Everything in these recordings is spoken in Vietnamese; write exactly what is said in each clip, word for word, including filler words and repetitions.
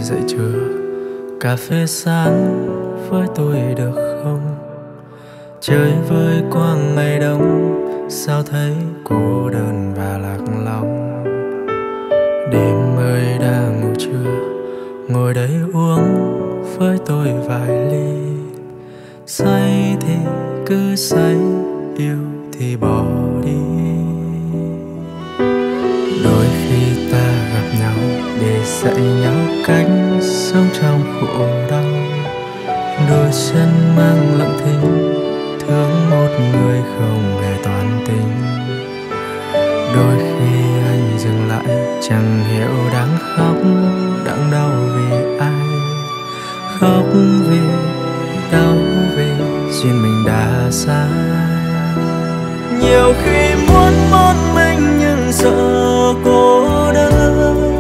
dậy trưa, cà phê sáng với tôi được không? Chơi với quang ngày đông, sao thấy cô đơn và lạc lòng. Đêm ơi đang ngủ trưa, ngồi đây uống với tôi vài ly. Say thì cứ say, yêu thì bỏ đi. Đôi khi ta gặp nhau để dạy nhau cách sống trong khổ đau. Đôi chân mang lặng thinh, thương một người không hề toàn tình. Đôi khi anh dừng lại, chẳng hiểu đang khóc, đang đau vì ai. Khóc vì đau vì duyên mình đã xa. Nhiều khi muốn một mình nhưng sợ cô đơn,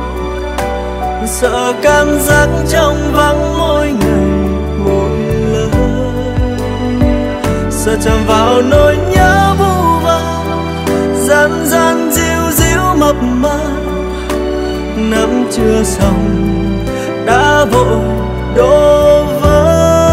sợ cảm giác trong vắng mỗi ngày mỗi lần. Sợ chạm vào nỗi nhớ vu vơ, gian gian díu díu mập mờ. Nắm chưa xong đã vội đổ vỡ.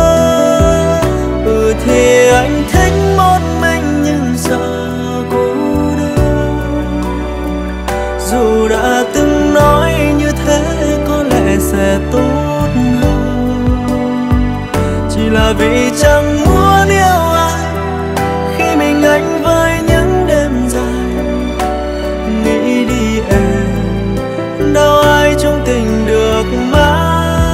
Ừ thì anh thích một mình nhưng sợ cô đơn. Dù đã từng nói như thế có lẽ sẽ tốt hơn, chỉ là vì chẳng muốn yêu ai khi mình anh với những đêm dài. Nghĩ đi em, đâu ai trong tình được mãi.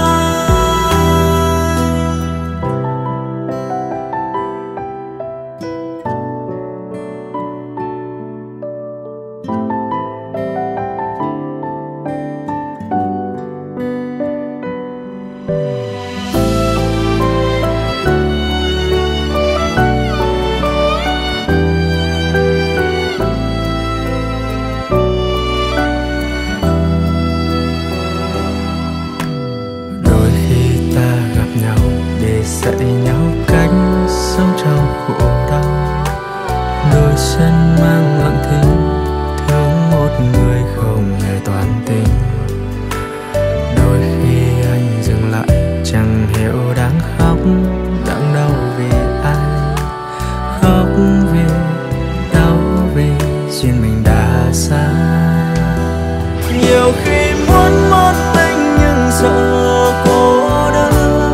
Dạy nhau cách sống trong khổ đau. Đôi chân mang lặng thinh, thương một người không hề toàn tình. Đôi khi anh dừng lại, chẳng hiểu đang khóc, đang đau vì ai. Khóc vì đau vì duyên mình đã xa. Nhiều khi muốn một mình nhưng sợ cô đơn,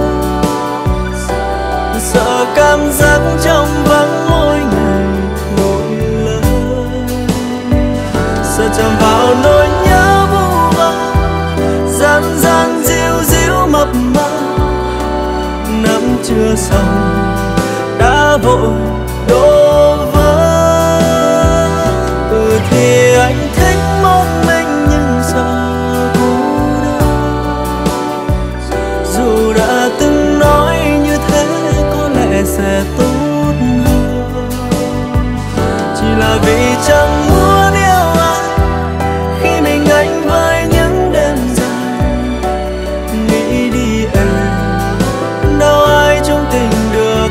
sợ cảm giác trong vắng mỗi ngày mỗi lần. Sợ chạm vào nỗi nhớ vu vơ, gian gian díu díu mập mờ. Nắm chưa xong đã vội đổ vỡ. Ừ thì anh thích một mình nhưng sợ cô đơn. Dù đã từng nói như thế sẽ tốt hơn, chỉ là vì chẳng muốn yêu ai khi mình anh với những đêm dài. Nghĩ đi em, đâu ai trong tình được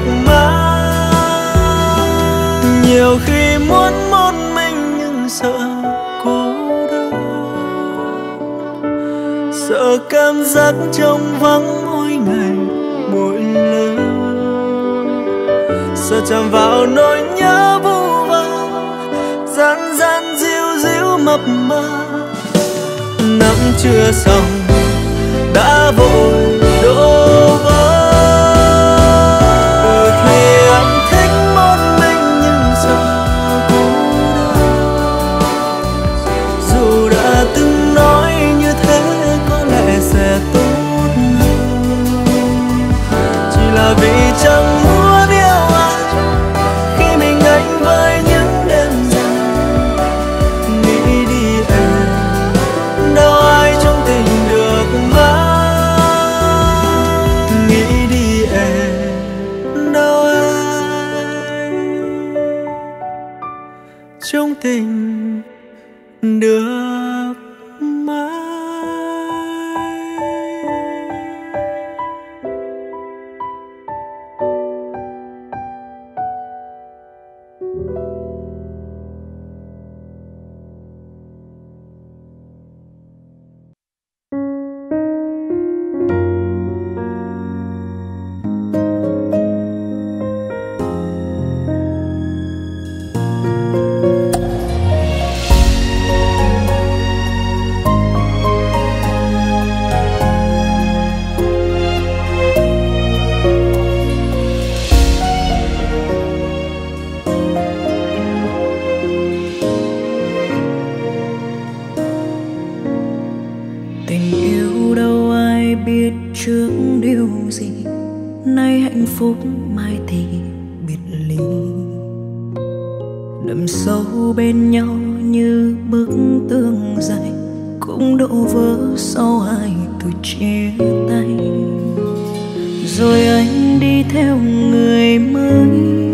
mãi. Nhiều khi muốn một mình nhưng sợ cô đơn, sợ cảm giác trong vắng mỗi ngày mỗi lần. Sợ chạm vào nỗi nhớ vu vơ, gian gian díu díu mập mờ. Nắm chưa xong đã vội đổ vỡ. Ừ thì anh thích một mình nhưng sợ cô đơn. Dù đã từng nói như thế có lẽ sẽ tốt hơn, chỉ là vì chẳng muốn Tình yêu đâu ai biết trước điều gì, nay hạnh phúc mai thì biệt ly. Đâm sâu bên nhau như bức tường dài, cũng đổ vỡ sau hai từ chia tay. Rồi anh đi theo người mới,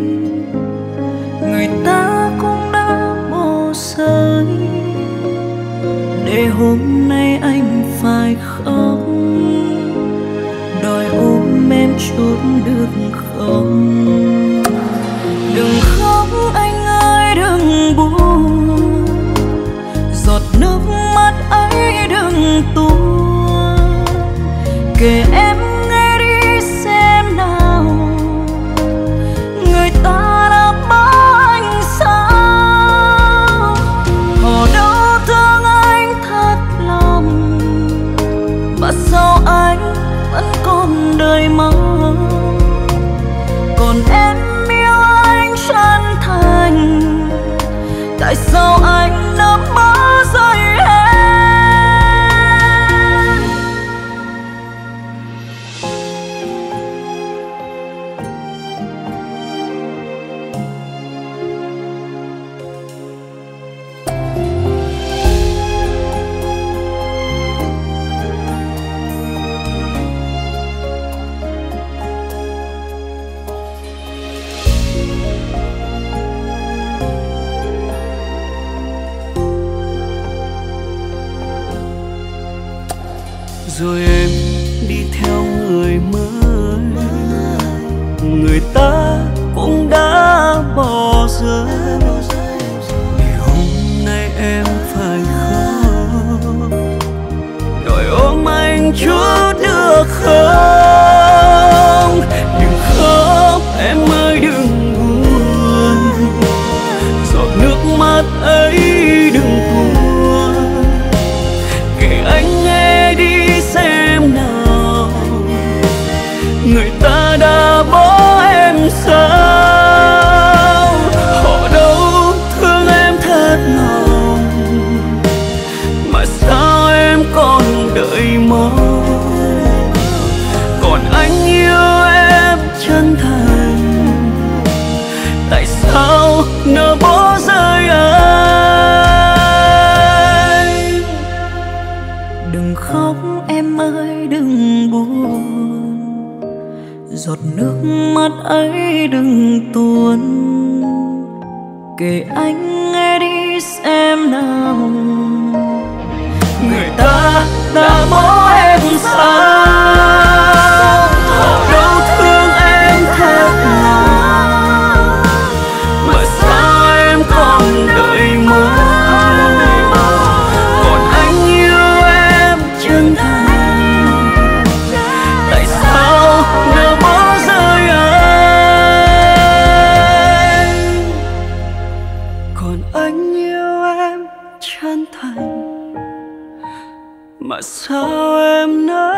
người ta cũng đã bỏ rơi, để hôm nay anh phải khóc, đòi ôm em chút được không? Đừng khóc anh ơi, đừng buồn, giọt nước mắt ấy đừng tuôn. Kể em nghe đi xem nào, người ta đã bỏ anh sao? Họ đâu thương anh thật lòng, mà sao anh vẫn còn đời mong? Còn em yêu anh chân thành, tại sao anh đã bỏ rơi em? Rồi em đi theo người mới, người ta cũng đã bỏ rơi, để hôm nay em phải khóc, đòi ôm anh chút được không? Đừng khóc em ơi, đừng buồn, giọt nước mắt ấy đừng tuôn. Kể anh nghe đi xem nào, người ta đã bỏ em sao? Họ đâu thương em thật lòng, mà sao em còn đợi mong? Còn anh yêu em chân thành, tại sao nỡ bỏ rơi anh? Đừng khóc em ơi, đừng buồn, giọt nước mắt ấy đừng tuôn. Kể anh nghe đi xem nào, người ta đã bỏ em sao? Họ đâu thương em thật lòng, mà sao em còn đợi mong? Còn anh yêu em chân thành, tại sao nỡ bỏ rơi anh? Còn anh yêu em chân thành, mà sao em nỡ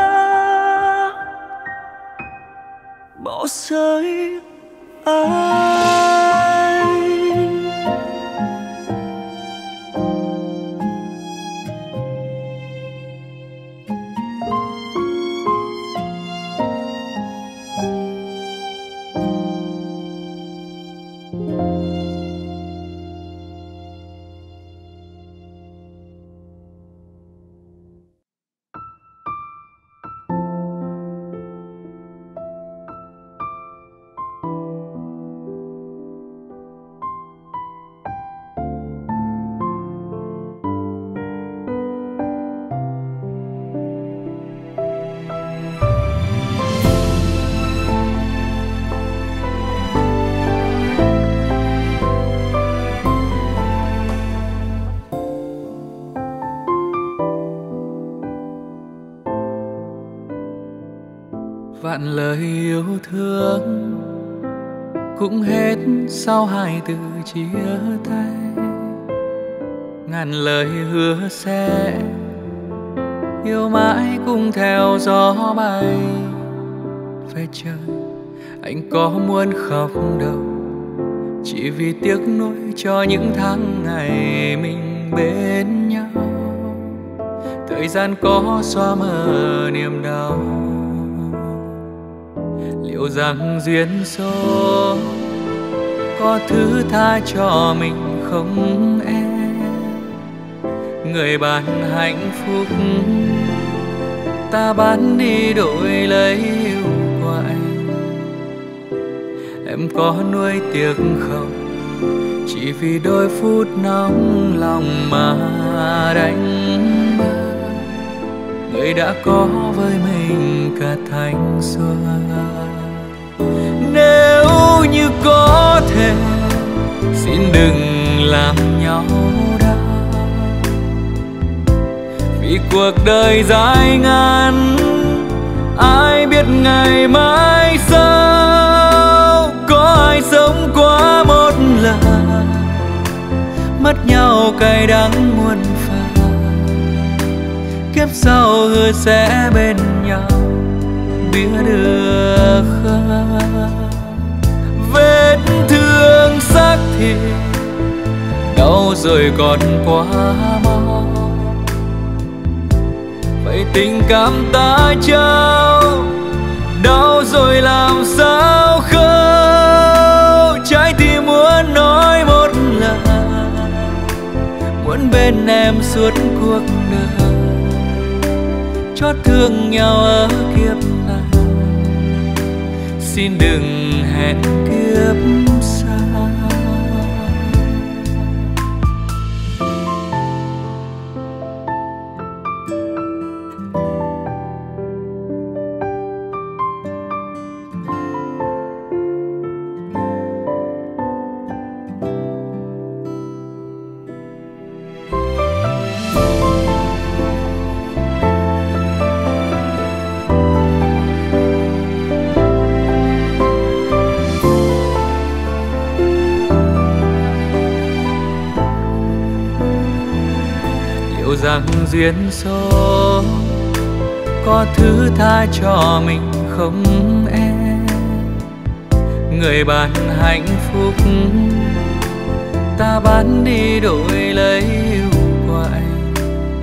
bỏ rơi anh? Vạn lời yêu thương cũng hết sau hai từ chia tay. Ngàn lời hứa sẽ yêu mãi cùng theo gió bay. Về trời anh có muốn khóc đâu, chỉ vì tiếc nuối cho những tháng ngày mình bên nhau. thời gian có xóa mờ niềm đau, liệu rằng duyên số có thứ tha cho mình không em? Người bạn hạnh phúc ta bán đi đổi lấy yêu của anh. Em có nuối tiếc không, chỉ vì đôi phút nóng lòng mà đánh mất người đã có với mình cả thanh xuân. Nếu như có thể xin đừng làm nhau đau, vì cuộc đời dài ngắn ai biết ngày mai sau. Có ai sống quá một lần, mất nhau cay đắng muôn phần. Kiếp sau hứa sẽ bên nhau, biết được không? Vết thương xác thịt đau rồi còn quá mau, vậy tình cảm ta trao đau rồi làm sao khâu. Trái tim muốn nói một lần, muốn bên em suốt cuộc đời, chót thương nhau ở kiếp này, xin đừng hẹn kiếp sau. Rằng duyên số có thứ tha cho mình không em? Người bạn hạnh phúc ta bán đi đổi lấy yêu của anh.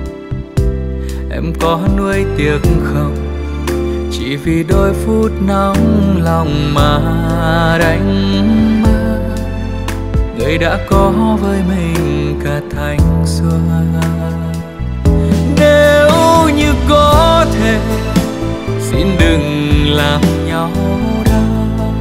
Em có nuối tiếc không, chỉ vì đôi phút nóng lòng mà đánh mất người đã có với mình cả thanh xuân. Nếu như có thể xin đừng làm nhau đau,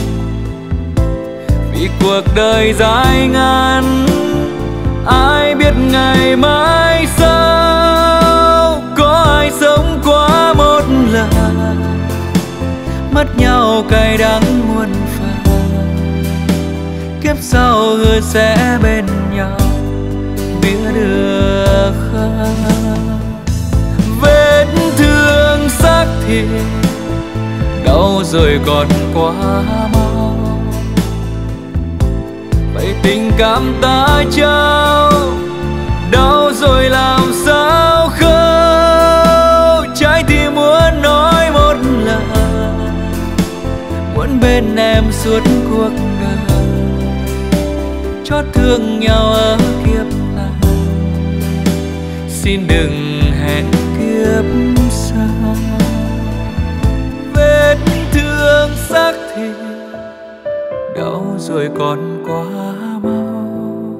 vì cuộc đời dài ngắn ai biết ngày mai sau. Có ai sống quá một lần, mất nhau cay đắng muôn phần. Kiếp sau hứa sẽ bên nhau, biết được không? Vết thương xác thịt đau rồi còn quá mau, vậy tình cảm ta trao đau rồi làm sao khâu. Trái tim muốn nói một lần, muốn bên em suốt cuộc đời, chót thương nhau ở kiếp này, xin đừng hẹn kiếp sau. Vết thương xác thịt đau rồi còn quá mau,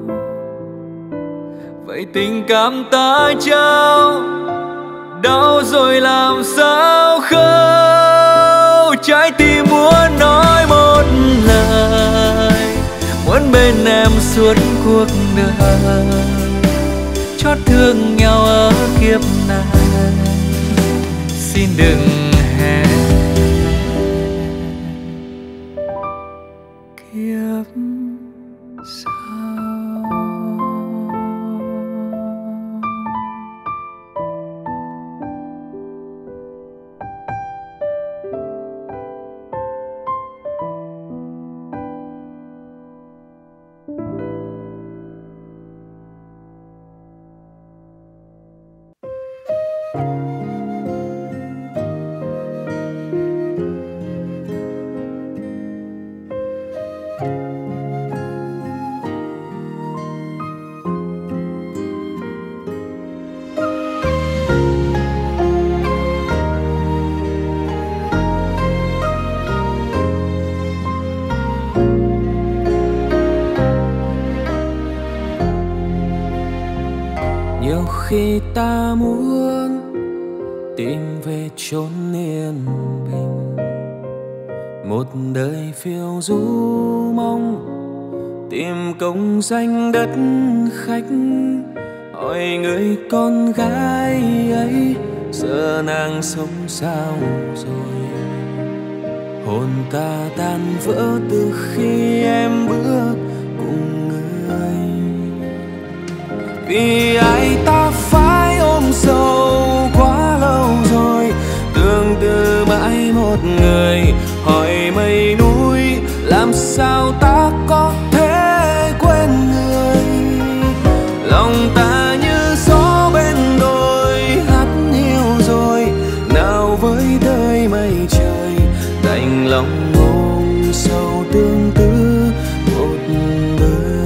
vậy tình cảm ta trao đau rồi làm sao khâu. Trái tim muốn nói một lời, muốn bên em suốt cuộc đời, chót thương nhau ở kiếp này, xin đừng hẹn kiếp sau. muốn tìm về chốn yên bình, một đời phiêu du mong tìm công danh đất khách. Hỏi người con gái ấy giờ nàng sống sao rồi, hồn ta tan vỡ từ khi em bước cùng người. Vì ai ta phải ôm sâu quá lâu rồi, tương tư mãi một người. Hỏi mây núi làm sao ta có thể quên người, lòng ta như gió bên đồi hát hiu rồi. Nào với đời mây trời đành lòng ôm sâu tương tư một đời.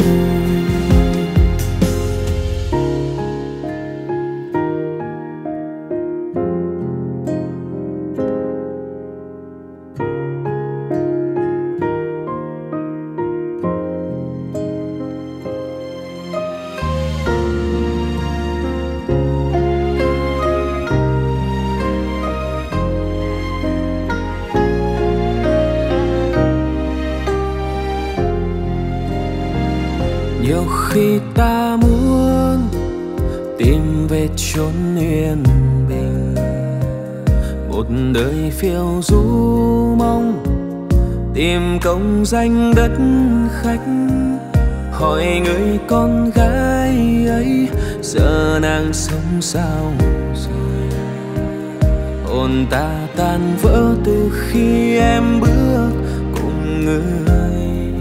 Nhiều khi ta muốn tìm về chốn yên bình, một đời phiêu du mong tìm công danh đất khách. Hỏi người con gái ấy giờ nàng sống sao rồi, hồn ta tan vỡ từ khi em bước cùng người.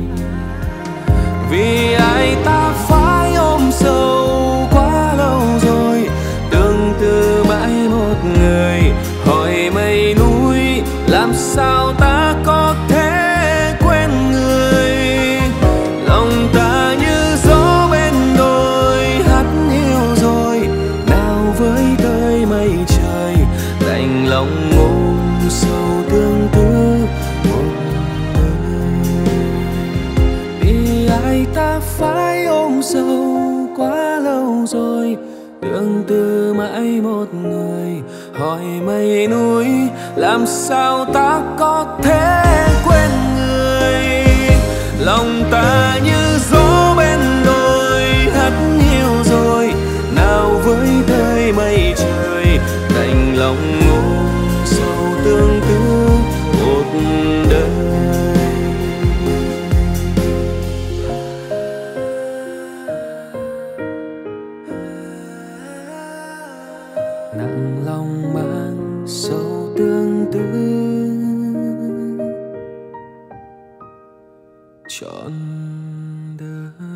Vì ai ta phải ôm sâu quá lâu rồi, tương tư mãi một người. Hỏi mây núi làm sao ta có thể quên người, lòng ta như gió bên đồi hát hiu rồi. Nào với đời mây trời đành lòng ôm sâu tương tư một đời. Vì ai ta phải ôm sâu quá lâu rồi, tương tư mãi một người. Hỏi mây núi làm sao ta có thể quên người, lòng ta như gió bên đồi hát hiu rồi. Nào với đời mây trời đành lòng ôm sâu tương tư một đời. Nặng lòng mang sâu tương tư trọn đời.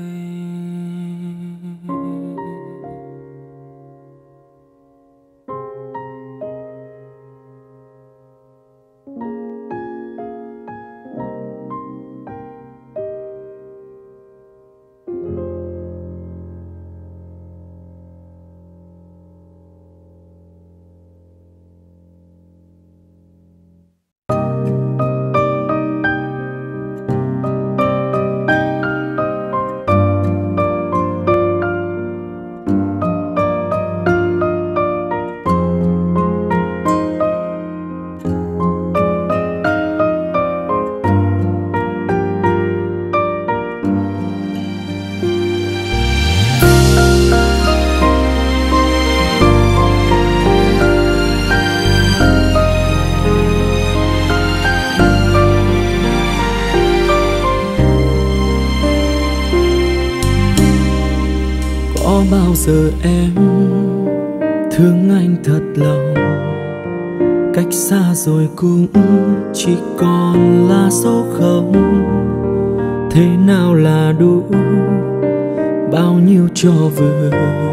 Có bao giờ em thương anh thật lòng, cách xa rồi cũng chỉ còn là số không. Thế nào là đủ, bao nhiêu cho vừa.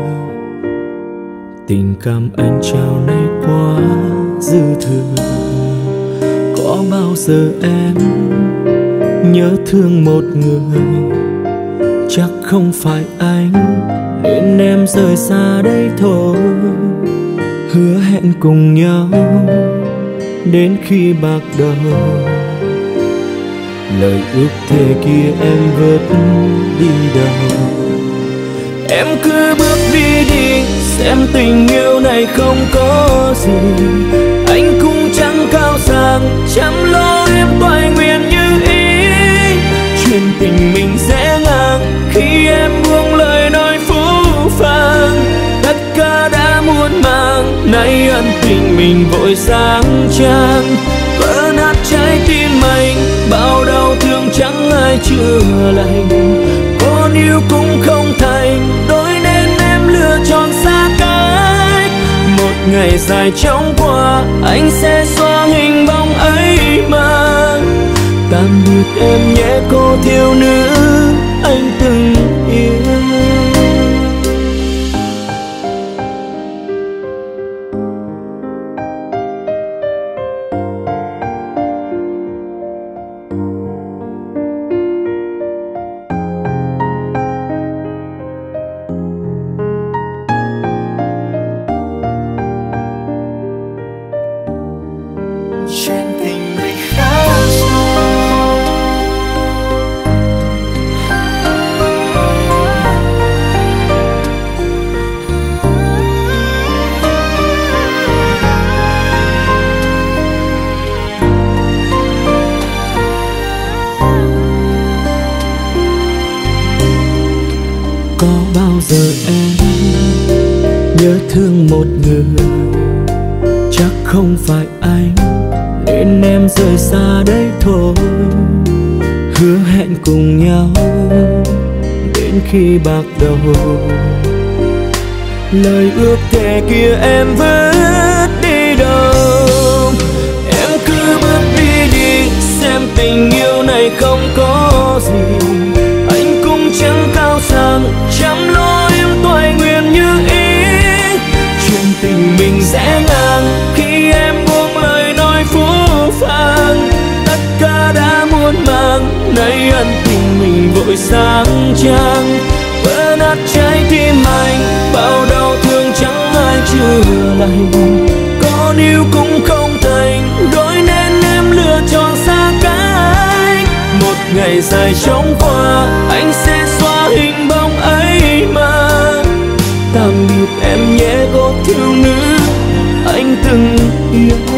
Tình cảm anh trao này quá dư thừa. Có bao giờ em nhớ thương một người, chắc không phải anh nên em rời xa đây thôi. Hứa hẹn cùng nhau đến khi bạc đầu, lời ước thề kia em vớt đi đâu. Em cứ bước đi đi xem tình yêu này không có gì. Anh cũng chẳng cao sang chăm lo em toại nguyện như ý. Chuyện tình mình sẽ ngang khi em buông lời nói phũ phàng. Tất cả đã muộn màng, nay ân tình mình vội sáng trang. Vỡ nát trái tim anh, bao đau thương chẳng ai chữa lành. Con yêu cũng không thành, đôi nên em lựa chọn xa cách. Một ngày dài chóng qua, anh sẽ xóa hình bóng ấy mà. Tạm biệt em nhé cô thiếu nữ anh từng yêu. Giờ em nhớ thương một người, chắc không phải anh nên em rời xa đây thôi. Hứa hẹn cùng nhau đến khi bạc đầu, lời ước thề kia em vứt đi đâu. Em cứ bước đi đi, xem tình yêu này không có gì. Anh cũng chẳng cao sang chăm lo em toại nguyện như ý. Chuyện tình mình sẽ ngang khi em buông lời nói phũ phàng. Tất cả đã muộn màng, nay ân tình mình vội sáng trang. Vỡ nát trái tim anh, bao đau thương chẳng ai chữa lành. Con yêu cũng không thành, đôi nên em lựa chọn xa cách. Một ngày dài chóng qua, anh sẽ xóa hình bóng ấy mà. Tạm biệt em nhé cô thiếu nữ anh từng yêu.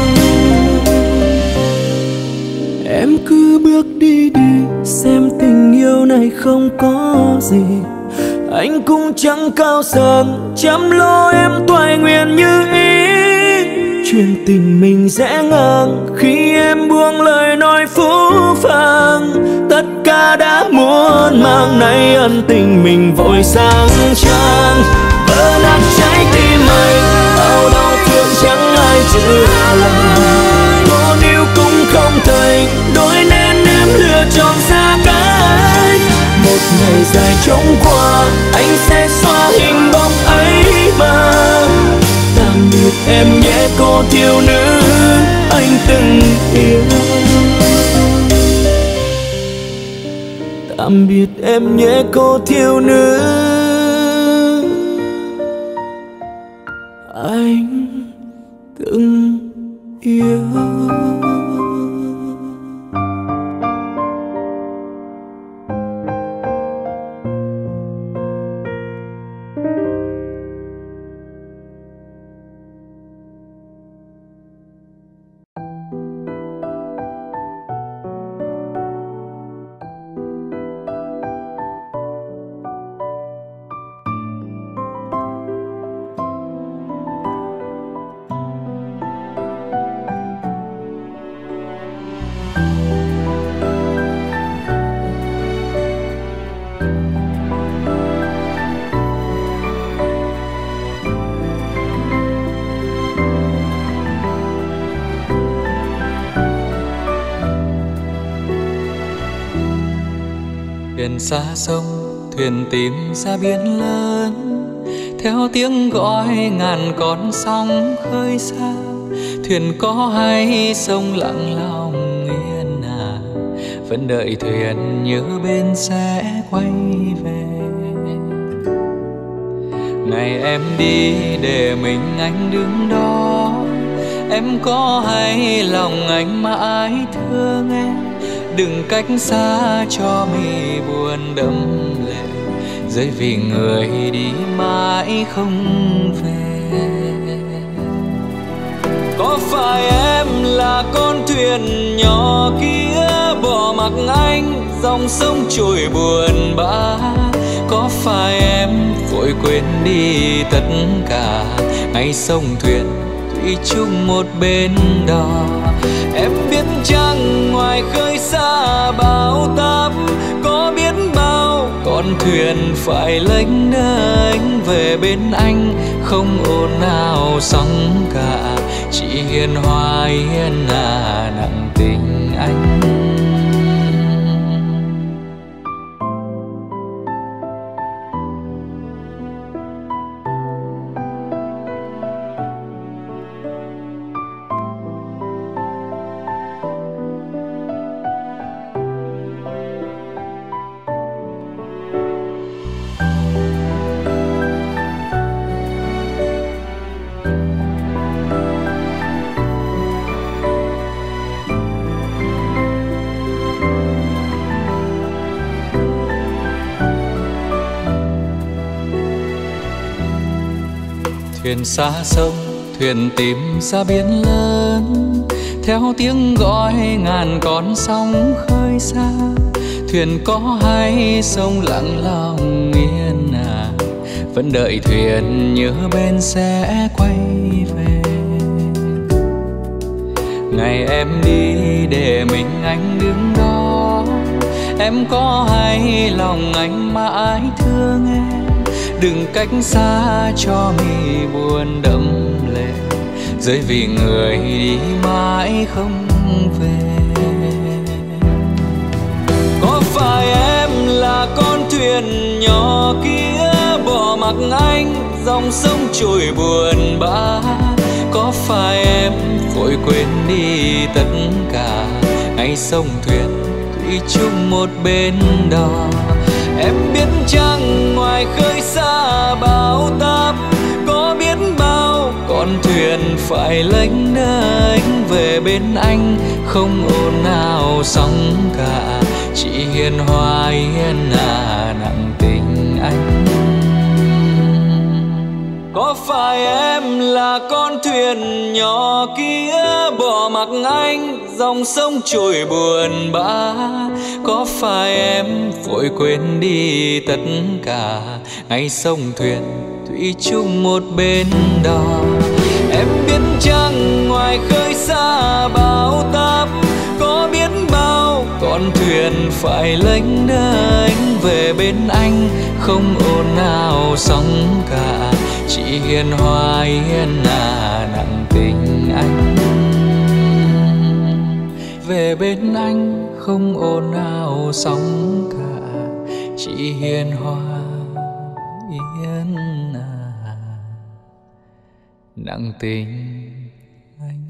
Em cứ bước đi đi, xem tình yêu này không có gì. Anh cũng chẳng cao sang chăm lo em toại nguyện như ý. Chuyện tình mình sẽ ngang khi em buông lời nói phũ phàng. Tất cả đã muộn màng, nay ân tình mình vội sáng trang. Vỡ nát trái tim anh, bao đau thương chẳng ai chữa lành. Con yêu cũng không thành, đôi nên em lựa chọn xa cách. Một ngày dài chóng qua, anh sẽ xóa hình bóng ấy mà. Tạm biệt em nhé cô thiếu nữ anh từng yêu. Tạm biệt em nhé cô thiếu nữ anh từng yêu. Thuyền xa sông, thuyền tìm ra biển lớn, theo tiếng gọi ngàn con sóng khơi xa. Thuyền có hay sông lặng lòng yên à, vẫn đợi thuyền nhớ bên sẽ quay về. Ngày em đi để mình anh đứng đó, em có hay lòng anh mãi thương em. Đừng cách xa cho mi buồn đẫm lệ, rơi vì người đi mãi không về. Có phải em là con thuyền nhỏ kia bỏ mặc anh dòng sông trôi buồn bã? Có phải em vội quên đi tất cả ngày sông thuyền thủy chung một bên đò? Em biết chăng ngoài khơi xa bão táp có biết bao con thuyền phải lênh đênh về bên anh, không ồn ào sóng cả, chỉ hiền hòa hiền à nặng tình anh. Thuyền xa sông, thuyền tìm ra biển lớn, theo tiếng gọi ngàn con sóng khơi xa. Thuyền có hay sông lặng lòng yên à, vẫn đợi thuyền nhớ bên sẽ quay về. Ngày em đi để mình anh đứng đó, em có hay lòng anh mãi thương em. Đừng cách xa cho mi buồn đẫm lệ, rơi vì người đi mãi không về. Có phải em là con thuyền nhỏ kia bỏ mặc anh dòng sông trôi buồn bã? Có phải em vội quên đi tất cả ngày sông thuyền thủy chung một bên đò? Em biết chăng ngoài khơi xa bão táp có biết bao con thuyền phải lênh đênh về bên anh, không ồn ào sóng cả, chỉ hiền hòa hiền à nặng tình anh. Có phải em là con thuyền nhỏ kia bỏ mặc anh dòng sông trôi buồn bã? Có phải em vội quên đi tất cả ngày sông thuyền thủy chung một bên đò? Em biết chăng ngoài khơi xa bão táp có biết bao con thuyền phải lênh đênh về bên anh, không ồn ào sóng cả, chỉ hiền hòa hiền à nặng tình anh. Về bên anh không ồn ào sóng cả, chỉ hiền hòa hiền à nặng tình anh.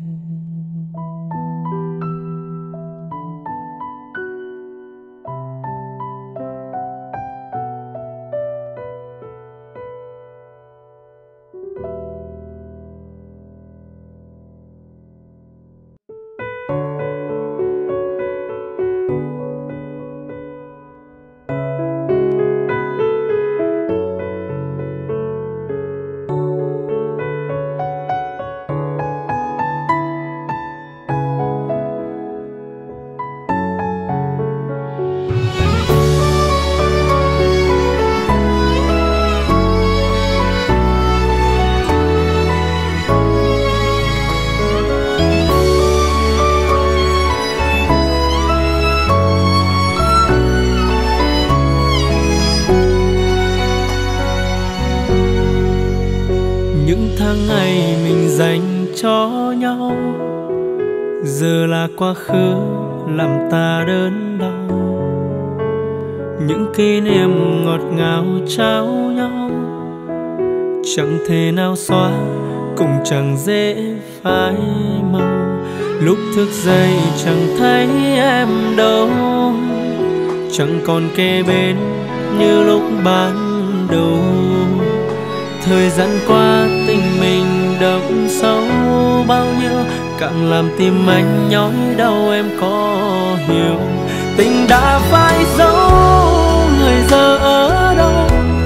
Cho nhau giờ là quá khứ làm ta đớn đau. Những kỷ niệm ngọt ngào trao nhau chẳng thể nào xóa, cũng chẳng dễ phai màu. Lúc thức dậy chẳng thấy em đâu, chẳng còn kề bên như lúc ban đầu. Thời gian qua tình mình đậm sâu bao nhiêu, càng làm tim anh nhói đau. Em có hiểu tình đã phai dấu, người giờ ở đâu?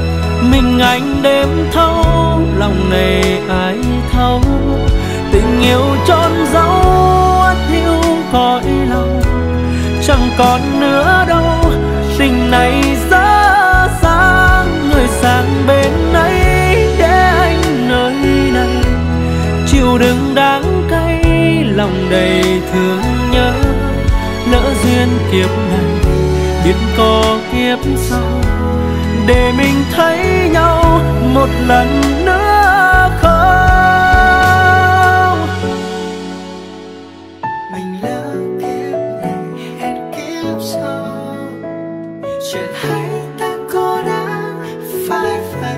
mình anh đêm thâu, lòng này ai thấu. Tình yêu trôn dấu ắt hiu cõi lòng, chẳng còn nữa đâu. Tình này giá sáng, người sang bên ấy để anh nơi này chịu đựng đắng cay, lòng đầy thương nhớ. Lỡ duyên kiếp này biết có kiếp sau, để mình thấy nhau một lần nữa không. Mình lỡ kiếp này hẹn kiếp sau, chuyện hay ta có đã phải vậy.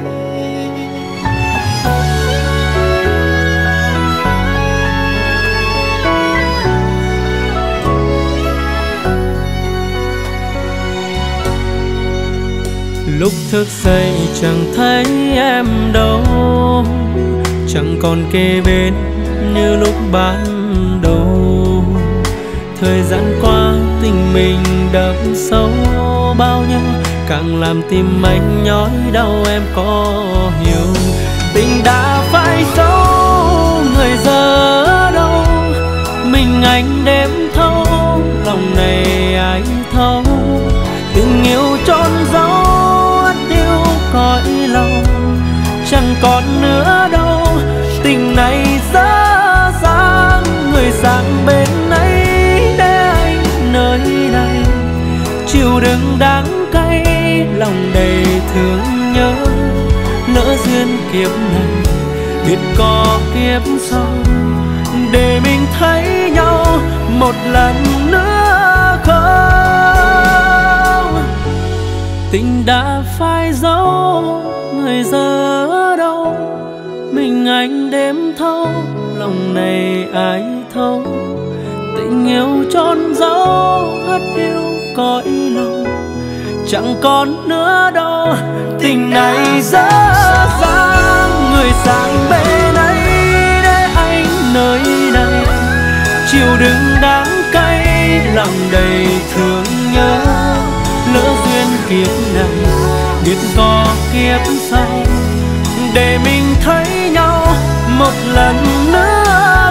Lúc thức dậy chẳng thấy em đâu, chẳng còn kề bên như lúc ban đầu. Thời gian qua tình mình đậm sâu bao nhiêu, càng làm tim anh nhói đau em có hiểu. Tình đã phai dấu, người giờ ở đâu, mình anh đêm thâu, lòng này ai thấu. Tình yêu trôn dấu cõi lòng, chẳng còn nữa đâu. Tình này giá dáng, người sang bên ấy để anh nơi này chịu đựng đắng cay, lòng đầy thương nhớ. Lỡ duyên kiếp này biết có kiếp sau, để mình thấy nhau một lần nữa không. Tình đã phai dấu, người giờ ở đâu, mình anh đêm thâu, lòng này ai thấu. Tình yêu trôn dấu ắt hiu cõi lòng, chẳng còn nữa đâu. Tình này dở dang, người sang bên ấy để anh nơi này chịu đựng đắng cay, lòng đầy thương nhớ. Lỡ duyên kiếp này biết có kiếp sau, để mình thấy nhau một lần nữa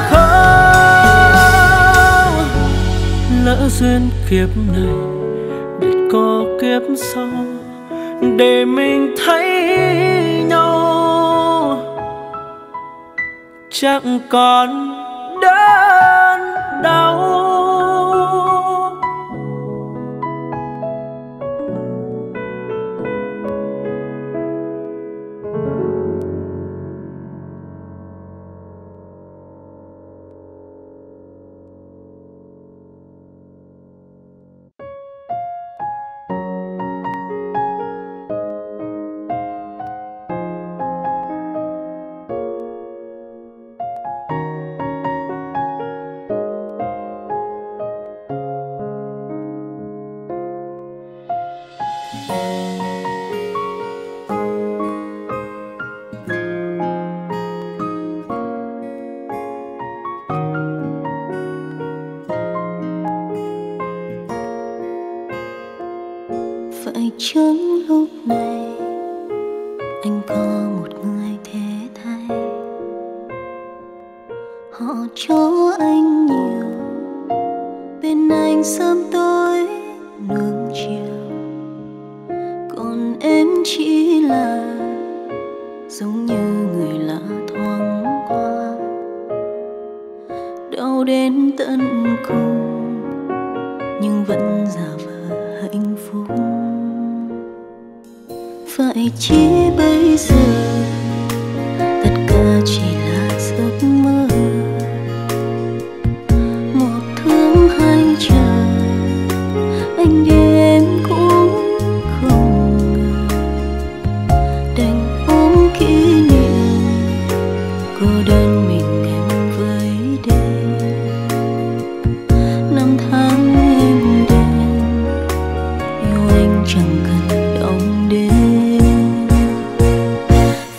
không. Lỡ duyên kiếp này biết có kiếp sau, để mình thấy nhau chẳng còn đớn đau. Vậy chừng lúc này anh có một người thế thay, họ cho anh nhiều, bên anh sớm tối nương chiều, còn em chỉ là giống như người lạ thoáng qua. Đau đến tận cùng nhưng vẫn giả vờ hạnh phúc. Vậy chỉ bây giờ tất cả chỉ là giấc mơ, một thương hai chờ anh đi em cũng không ngờ, đành ôm kỷ niệm cô đơn mình em với đêm. Năm tháng êm đềm yêu anh chẳng cần đong đêm.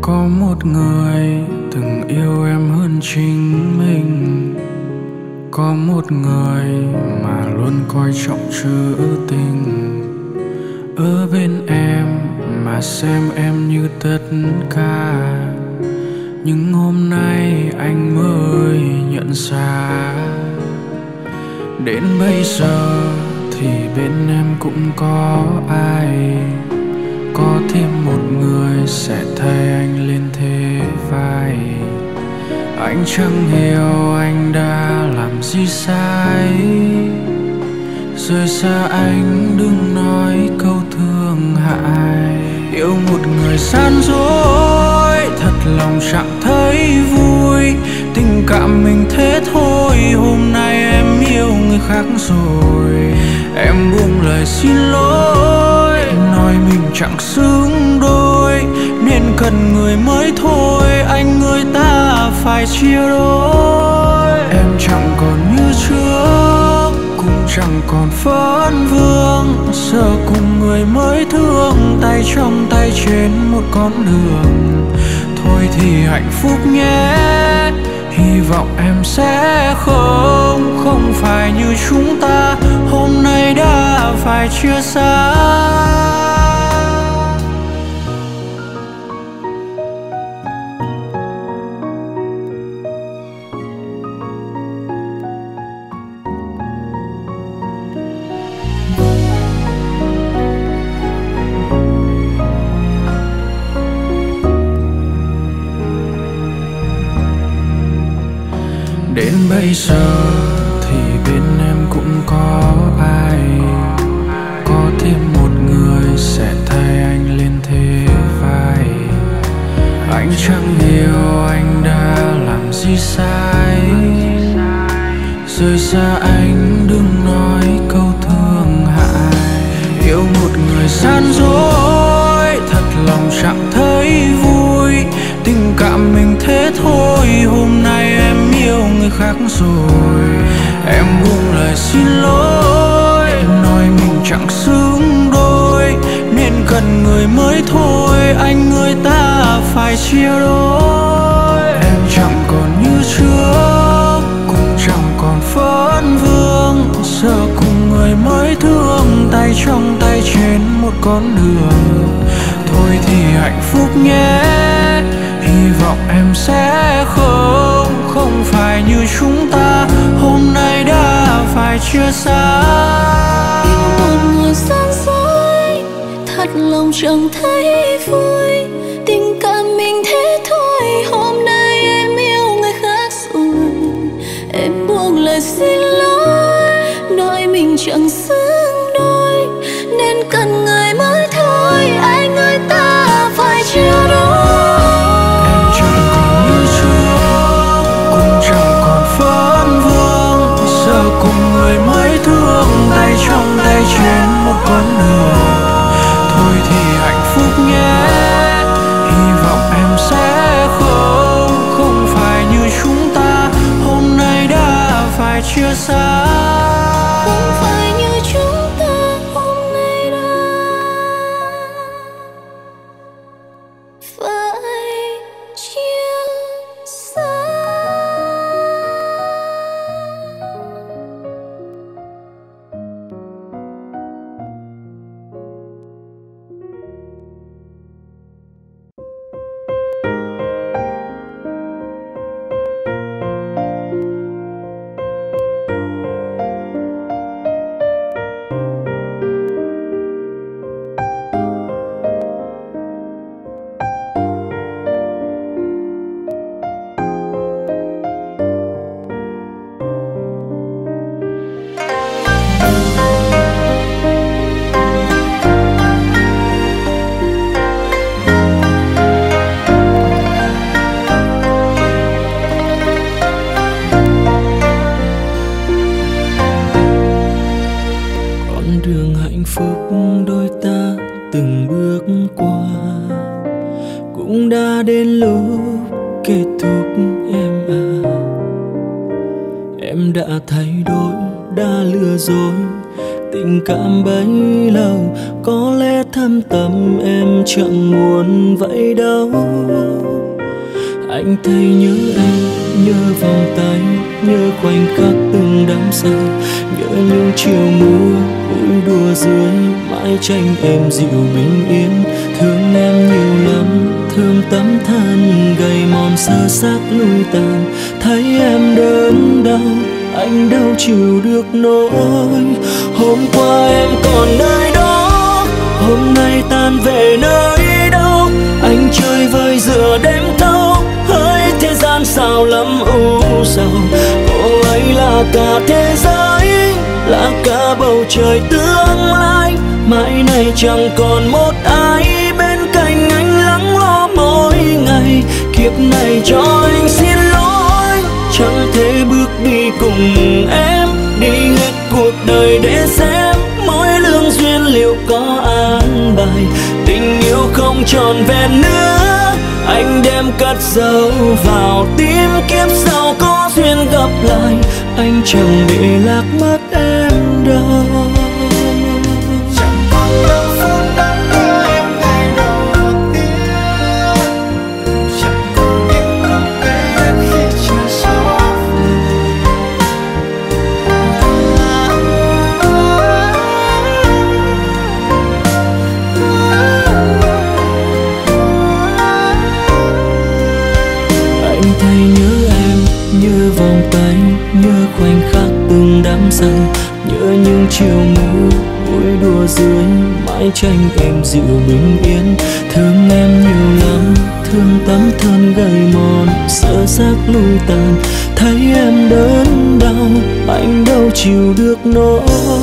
Có một người từng yêu em hơn chính mình, có một người mà luôn coi trọng trữ tình. Ở bên em mà xem em như tất cả, nhưng hôm nay anh mới nhận ra, đến bây giờ thì bên em cũng có ai, có thêm một người sẽ thay anh lên thế vai. Anh chẳng hiểu anh đã làm gì sai, rời xa anh đừng nói câu thương hại. Yêu một người gian dối, thật lòng chẳng thấy vui. Tình cảm mình thế thôi, hôm nay em yêu người khác rồi. Em buông lời xin lỗi, nói mình chẳng xứng đôi, nên cần người mới thôi, anh người ta phải chia đôi. Em chẳng còn như trước, cũng chẳng còn phấn vương, giờ cùng người mới thương, tay trong tay trên một con đường. Thôi thì hạnh phúc nhé, hy vọng em sẽ không, không phải như chúng ta hôm nay đã phải chia xa. Đến bây giờ thì bên em cũng có ai, có thêm một người sẽ thay anh lên thế vai. Anh chẳng hiểu anh đã làm gì sai, rời xa anh đừng nói câu thương hại. Yêu một người gian dối, thật lòng chẳng thấy vui. Tình cảm mình thế thôi, hôm nay em yêu người khác rồi. Em buông lời xin lỗi, nói mình chẳng xứng đôi, nên cần người mới thôi, anh người ta phải chia đôi. Em chẳng còn như trước, cũng chẳng còn phấn vương, giờ cùng người mới thương, tay trong tay trên một con đường. Thôi thì hạnh phúc nhé, hy vọng em sẽ không, không phải như chúng ta hôm nay đã phải chia xa. Yêu một người gian dối, thật lòng chẳng thấy vui. Tình cảm mình thế thôi, hôm nay em yêu người khác rồi. Em buông lời xin lỗi, nói mình chẳng xứng đôi, nên cần người mới thôi, anh người ta phải chia đôi. Cùng người mới thương, tay trong tay trên một con đường. Thôi thì hạnh phúc nhé, hy vọng em sẽ không, không phải như chúng ta hôm nay đã phải chia xa. Không phải như chúng ta hôm nay đã phải chia xa. Đến lúc kết thúc em à, em đã thay đổi, đã lừa dối. Tình cảm bấy lâu có lẽ thâm tâm em chẳng muốn vậy đâu. Anh thấy nhớ em, nhớ vòng tay, nhớ khoảnh khắc từng đắm say, nhớ những chiều mưa vui đùa dưới mái tranh em dịu bình yên. Thương em nhiều lắm, thương tấm thân gầy mòn sơ xác lui tàn, thấy em đớn đau anh đâu chịu được nỗi. Hôm qua em còn nơi đó, hôm nay tan về nơi đâu. Anh chơi vơi giữa đêm thâu, hỡi thế gian sao lắm u sầu. Cô ấy là cả thế giới, là cả bầu trời tương lai. Mãi này chẳng còn một ai bên cạnh anh lắng lo mỗi ngày. Kiếp này cho anh xin lỗi, chẳng thể bước đi cùng em, đi hết cuộc đời để xem mỗi lương duyên liệu có an bài. Tình yêu không tròn vẹn nữa, anh đem cất giấu vào tim. Kiếp sau có duyên gặp lại, anh chẳng bị lạc mất em đâu. Chẳng còn đâu phút đắm đưa em ngày đầu tiên, chẳng còn những lúc em khi trời gió về. Anh thấy nhớ em, nhớ vòng tay, nhớ khoảnh khắc từng đắm say, nhớ những chiều mưa vui đùa dưới mái tranh em dịu bình yên. Thương em nhiều lắm, thương tấm thân gầy mòn sơ xác lui tàn, thấy em đớn đau anh đâu chịu được nỗi.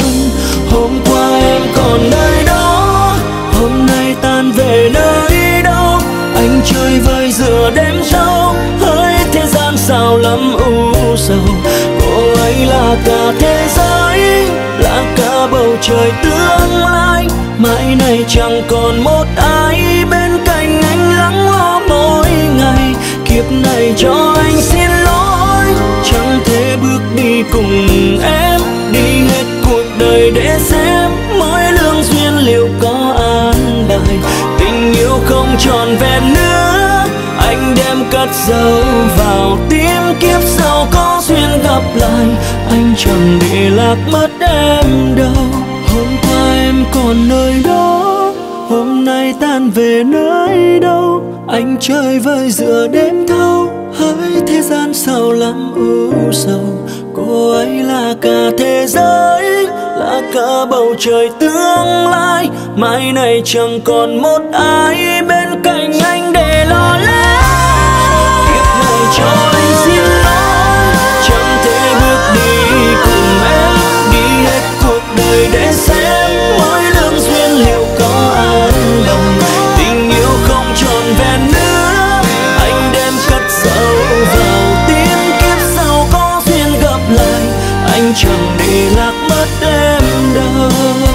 Hôm qua em còn nơi đó, hôm nay tan về nơi đâu. Anh chơi vơi giữa đêm sâu, hỡi thế gian sao lắm u sầu. Cô ấy là cả thế giới, là cả bầu trời tương lai. Mãi này chẳng còn một ai bên cạnh anh lắng lo mỗi ngày. Kiếp này cho anh xin lỗi, chẳng thể bước đi cùng em, đi hết cuộc đời để xem mỗi lương duyên liệu có an bài. Tình yêu không tròn vẹn nữa, anh đem cất giấu vào tim. Kiếp sau có duyên gặp lại, anh chẳng bị lạc mất em đâu. Hôm qua em còn nơi đó, hôm nay tan về nơi đâu. Anh chơi vơi giữa đêm thâu, hỡi thế gian sao lắm u sầu. Cô ấy là cả thế giới, là cả bầu trời tương lai. Mai này chẳng còn một ai bên cạnh anh để lo lắng. Kiếp này cho anh xin lỗi, chẳng thể bước đi cùng em, đi hết cuộc đời để xem mỗi lương duyên liệu có an bài. Tình yêu không tròn vẹn nữa, anh đem cất giấu vào tim. Kiếp sau có duyên gặp lại, anh chẳng để lạc mất em đâu.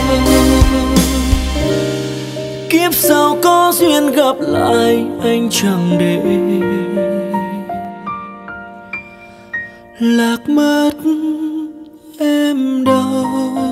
Kiếp sau có duyên gặp lại, anh chẳng để lạc mất em đâu.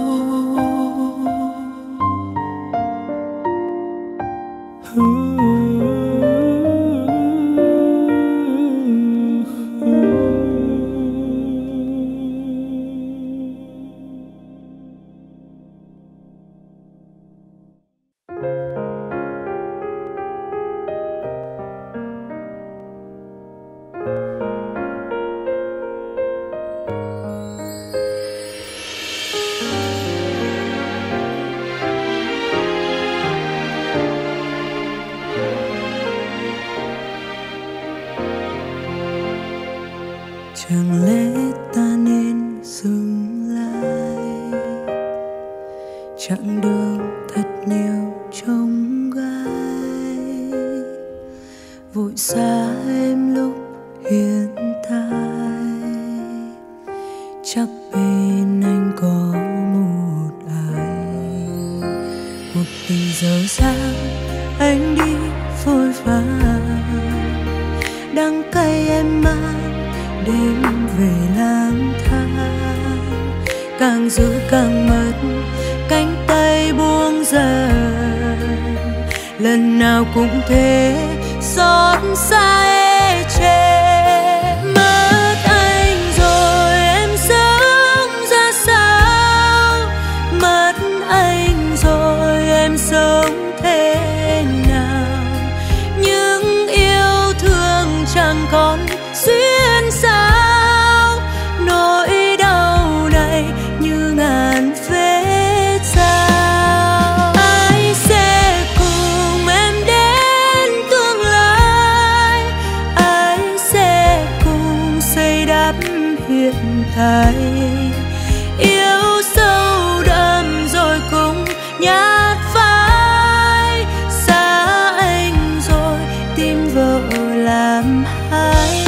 Chẳng lẽ ta nên dừng lại, chặng đường thật nhiều trông gai, vội xa em lúc hiện tại. Chắc bên anh có một ai, một tình dở dang anh đi vội vã, đắng cay em mang đêm về lang thang, càng giữ càng mất cánh tay buông giờ, lần nào cũng thế xót xa ê chề. Mất anh rồi em sống ra sao, mất anh rồi em sống thế nào. Những yêu thương chẳng còn xuyên sao, nỗi đau này như ngàn vết dao. Ai sẽ cùng em đến tương lai, ai sẽ cùng xây đắp hiện tại. Yêu sâu đậm rồi cùng nhát phai, xa anh rồi tìm vợ làm hai.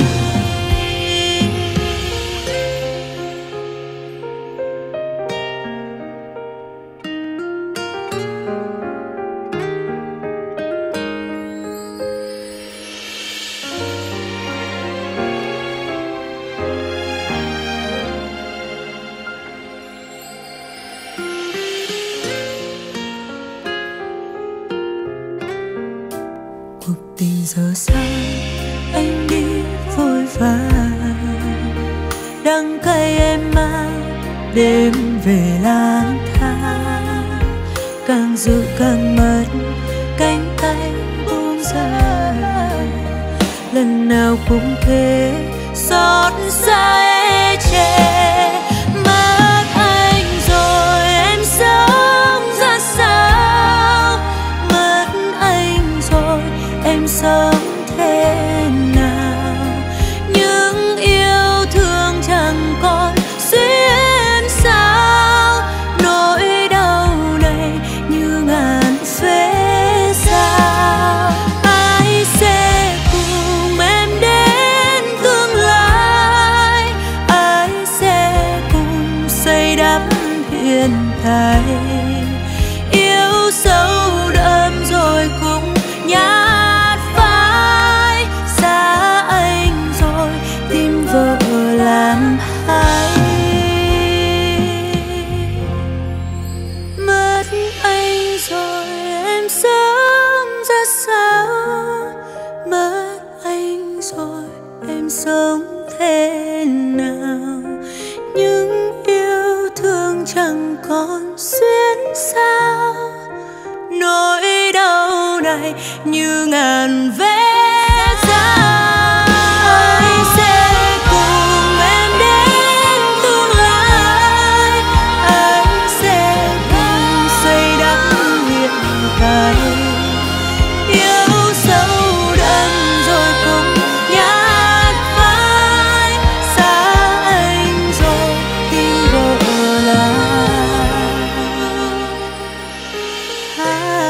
Cuộc tình giờ xa anh đi vội vã, đắng cay em mang đêm về lang thang. Càng giữ càng mất cánh tay buông ra, lần nào cũng thế xót xa ê chề. Mất anh rồi em sống ra sao, mất anh rồi em sống thế nào. Những yêu thương chẳng còn xuyên sao, nỗi đau này như ngàn vết dao. Ai sẽ cùng em đến tương lai, ai sẽ cùng xây đắp hiện tại. Yêu sâu đậm rồi cùng nhát phai, xa anh rồi tìm vợ làm hai. Mất anh rồi em sống ra sao, mất anh rồi em sống thế nào. Những yêu thương chẳng còn xuyên sao, nỗi đau này như ngàn vết dao. Ai sẽ cùng em đến tương lai, ai sẽ cùng xây đắp hiện tại. Yêu sâu đậm rồi cùng nhát phai, xa anh rồi tìm vợ làm hai.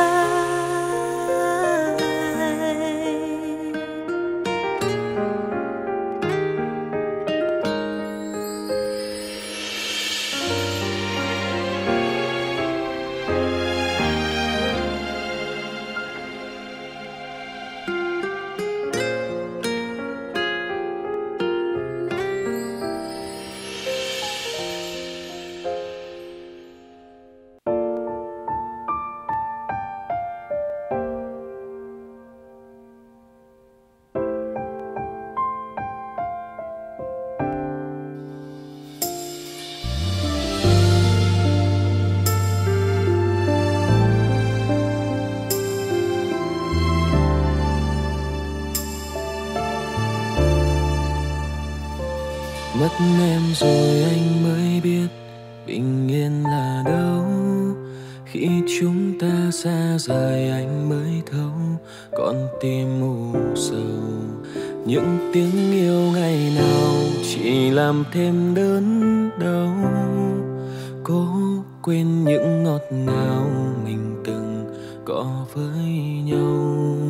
Mất em rồi anh mới biết bình yên là đâu. Khi chúng ta xa rời anh mới thấu con tim u sầu. Những tiếng yêu ngày nào chỉ làm thêm đớn đau. Cố quên những ngọt ngào mình từng có với nhau.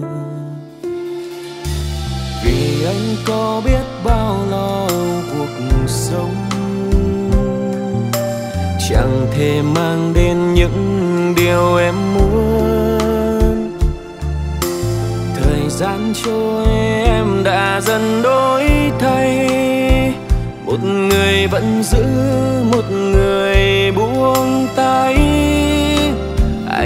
Vì anh có biết bao lo cuộc sống, chẳng thể mang đến những điều em muốn. Thời gian trôi em đã dần đổi thay, một người vẫn giữ, một người buông tay.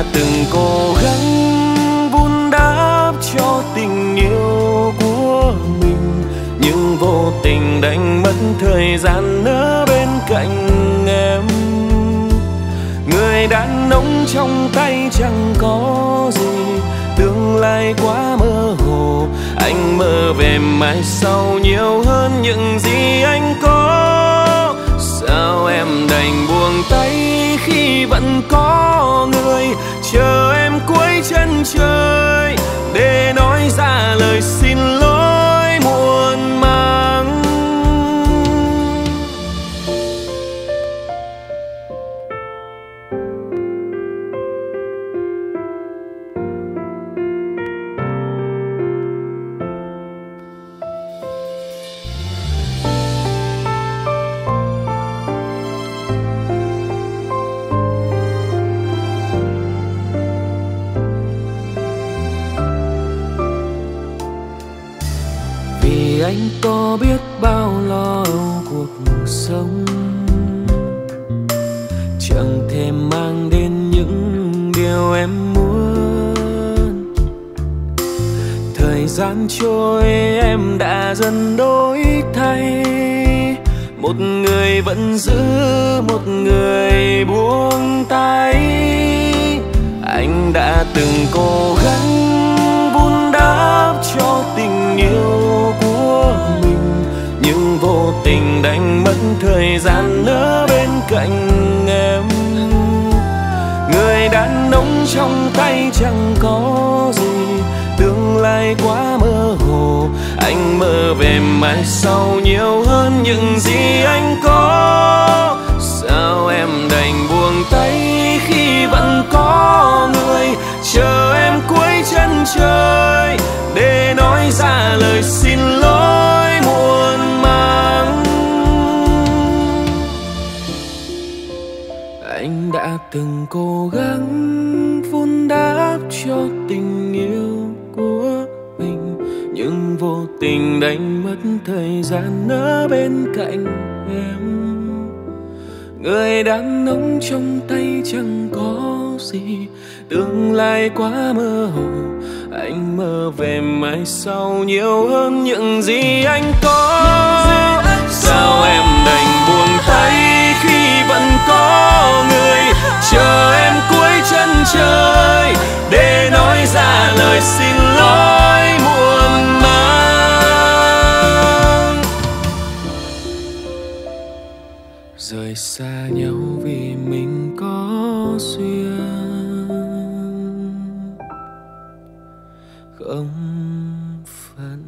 đã từng cố gắng vun đắp cho tình yêu của mình, nhưng vô tình đánh mất thời gian ở bên cạnh em. Người đàn ông trong tay chẳng có gì, tương lai quá mơ hồ. Anh mơ về mai sau nhiều hơn những gì anh có. Sao em đành buông tay khi vẫn có người chờ em cuối chân trời để nói ra lời xin lỗi muộn màng. Anh có biết bao lo âu cuộc sống, chẳng thể mang đến những điều em muốn. Thời gian trôi em đã dần đổi thay, một người vẫn giữ, một người buông tay. Anh đã từng cố gắng vun đắp cho tình yêu của mình, nhưng vô tình đánh mất thời gian ở bên cạnh em. Người đàn ông trong tay chẳng có gì, tương lai quá mơ hồ. Anh mơ về mai sau nhiều hơn những gì anh có. Sao em đành buông tay khi vẫn có người chờ em cuối chân trời để nói ra lời xin lỗi muộn màng. Anh đã từng cố gắng vun đắp cho tình yêu của mình, nhưng vô tình đánh mất thời gian ở bên cạnh em. Người đàn ông trong tay chẳng có gì, tương lai quá mơ hồ. Anh mơ về mai sau nhiều hơn những gì anh có. Sao em đành buông tay khi vẫn có người chờ em cuối chân trời để nói ra lời xin lỗi muộn màng. Rời xa nhau vì mình có duyên không phận.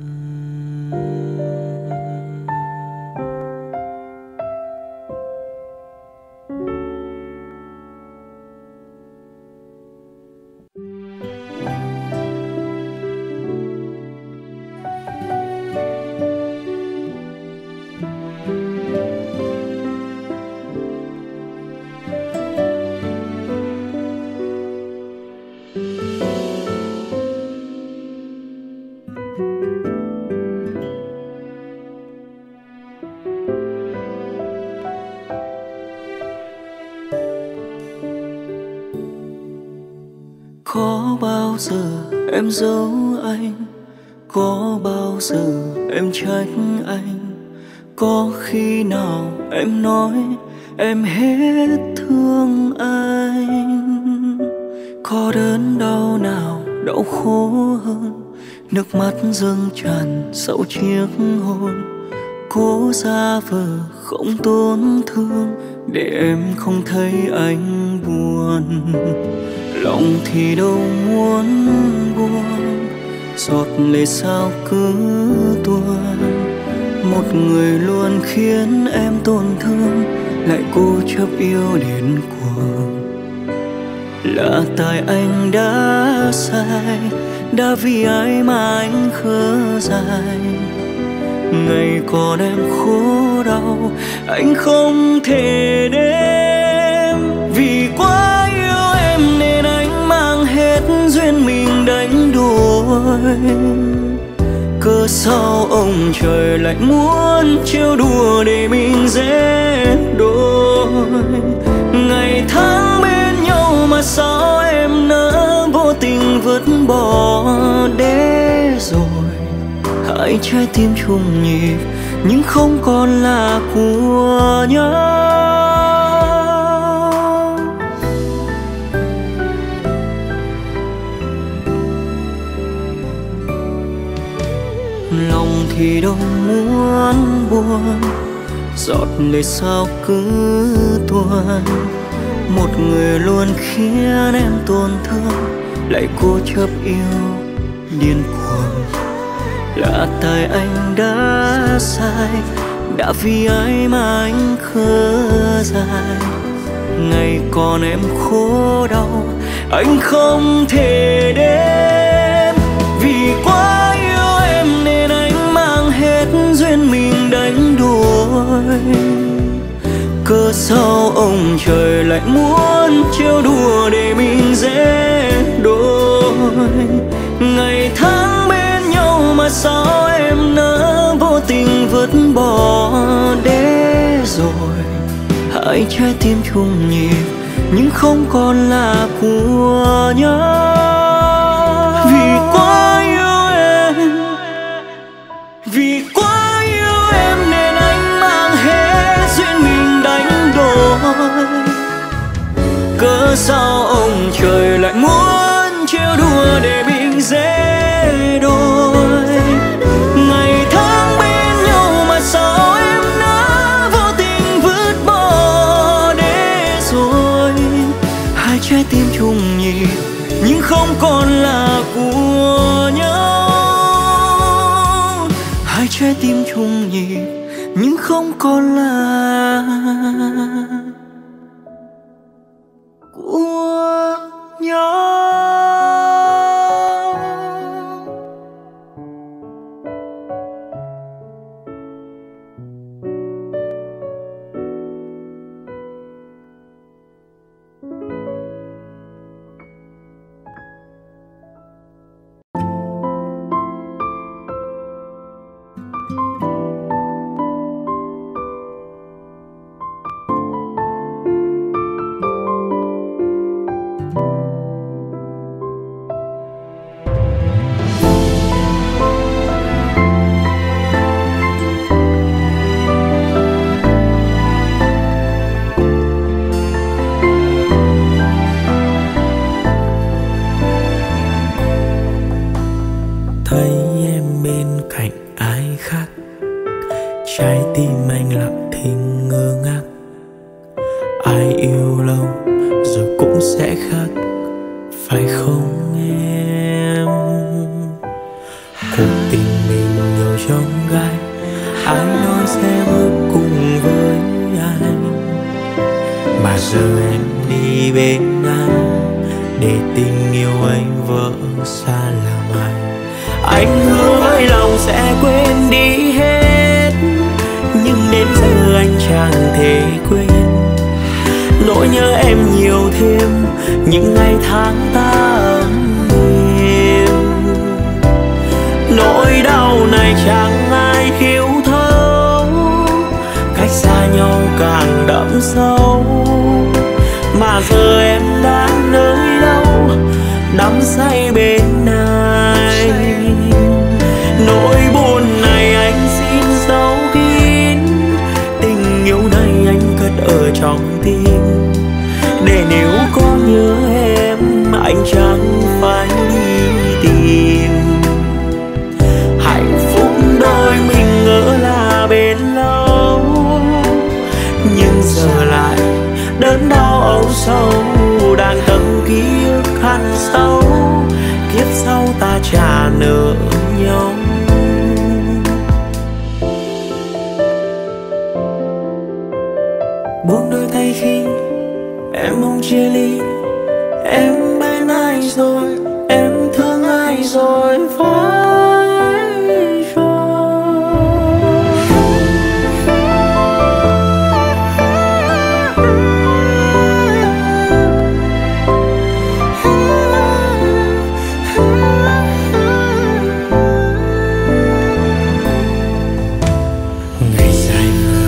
Có bao giờ em giấu anh, có bao giờ em trách anh, có khi nào em nói em hết thương anh. Có đớn đau nào đau khổ hơn nước mắt dâng tràn sau chiếc hôn. Cố giả vờ không tổn thương để em không thấy anh buồn. Lòng thì đâu muốn buông, giọt lệ sao cứ tuôn. Một người luôn khiến em tổn thương, lại cố chấp yêu đến cuồng. Là tại anh đã sai, đã vì ai mà anh khờ dại. Ngày còn em khổ đau, anh không thể đếm. Vì quá yêu em nên anh mang hết duyên mình đánh đuổi. Cớ sao ông trời lại muốn trêu đùa để mình dễ đôi. Ngày tháng bên nhau mà sao em nỡ vô tình vứt bỏ để rồi hai trái tim chung nhịp nhưng không còn là của nhau. Lòng thì đâu muốn buồn, giọt lệ sao cứ tuôn. Một người luôn khiến em tổn thương, lại cố chấp yêu điên cuồng. Là tại anh đã sai, đã vì ai mà anh khờ dại. Ngày còn em khổ đau, anh không thể đến. Vì quá yêu em nên anh mang hết duyên mình đánh đuổi. Cớ sao ông trời lại muốn trêu đùa để mình dễ đôi. Ngày tháng bên nhau mà sao em nỡ vô tình vứt bỏ để rồi hai trái tim chung nhịp nhưng không còn là của nhau. Vì quá yêu em, vì quá yêu em nên anh mang hết duyên mình đánh đổi. Cớ sao ông trời lại muốn trêu đùa để mình dễ đôi. Ngày tháng bên nhau mà sao em đã vô tình vứt bỏ để rồi hai trái tim chung nhịp nhưng không còn là của nhau. Hai trái tim chung nhịp nhưng không còn là của nhau.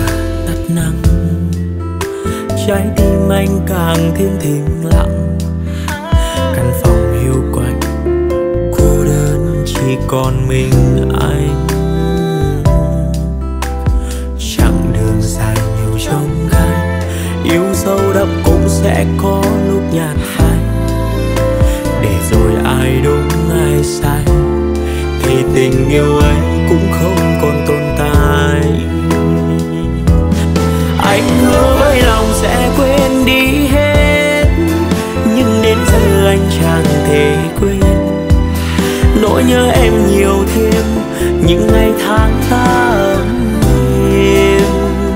Trái tim anh càng thêm thinh lặng, còn mình anh. Chặng đường dài nhiều chông gai, yêu sâu đậm cũng sẽ có lúc nhạt phai. Để rồi ai đúng ai sai thì tình yêu ấy cũng không còn tồn tại. Anh hứa với lòng sẽ quên đi hết, nhưng đến giờ anh chẳng thể quên. Nỗi nhớ em nhiều thêm những ngày tháng ta ấm êm.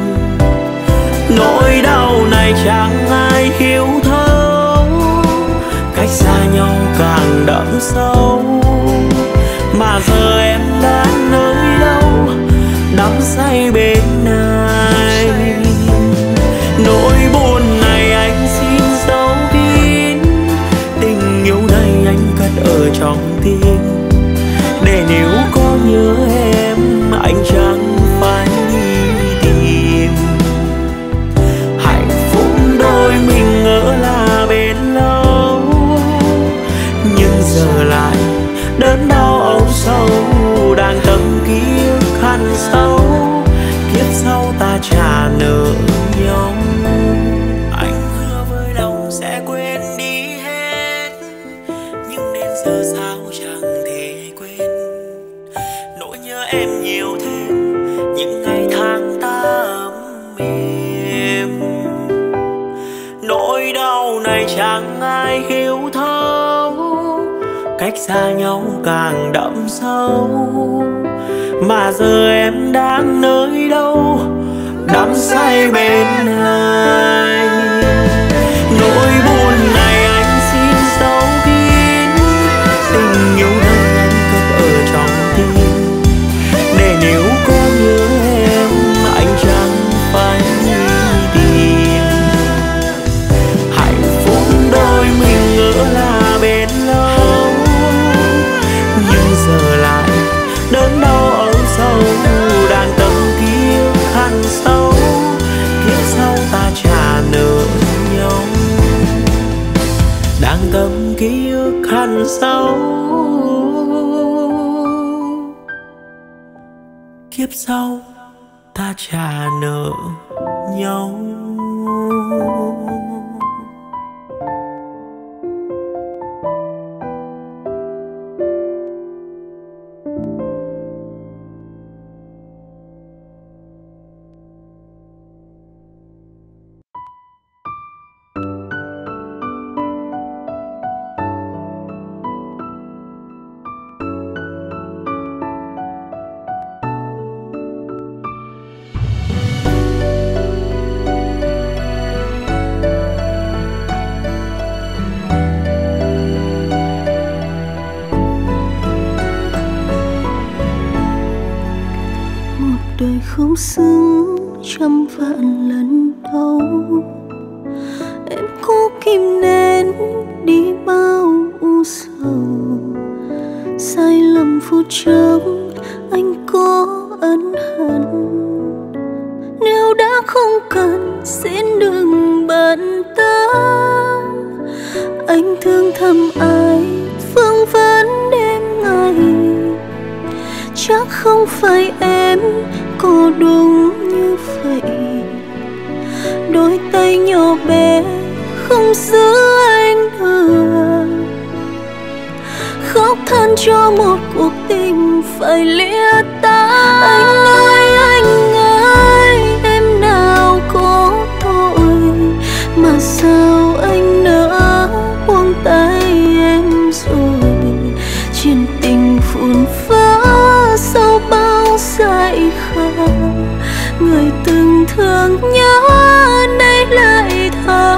Nỗi đau này chẳng ai hiểu thấu, cách xa nhau càng đậm sâu. Mà giờ em đã nơi đâu, đắm say bên ai. Nỗi buồn này anh xin giấu kín, tình yêu này anh cất ở trong tim. Để nếu có nhớ em, anh chẳng phải đi tìm. Hạnh phúc đôi mình ngỡ là bền lâu, nhưng giờ lại đớn đau âu sâu. Đang tâm ký ức khăn sâu, kiếp sau ta trả nợ nhau. Anh hứa với lòng sẽ quên đi hết, nhưng đến giờ sao chẳng thể quên. Nỗi nhớ em nhiều thêm những ngày tháng ta ấm êm. Nỗi đau này chẳng ai hiểu thấu, cách xa nhau càng đậm sâu. Mà giờ em đang nơi đâu, đắm say bên ai. Nỗi buồn này anh xin giấu kín, tình yêu này anh cất ở trong tim. Để nếu có nhớ em, anh chẳng phải đi tìm. Hạnh phúc đôi mình ngỡ là bền lâu, nhưng giờ lại đớn đau âu sâu. Đang tâm ký ức khăn sâu, kiếp sau ta trả nợ nhau. Đang tâm ký ức khăn sâu, kiếp sau ta trả nợ nhau. Đời không xứng trăm vạn lần đâu, em cố kìm nén đi bao u sầu. Sai lầm phút chốc anh có ân hận, nếu đã không cần xin đừng bận tâm. Anh thương thầm ai phương vấn đêm ngày, chắc không phải em có đúng như vậy. Đôi tay nhỏ bé không giữ anh được, khóc than cho một cuộc tình phải lìa tay. Anh ơi anh ơi, em nào có tội mà sao anh nỡ buông tay em rồi. Chuyện tình phun phá sau bao dại khờ, người từng thương nhớ nay lại thở.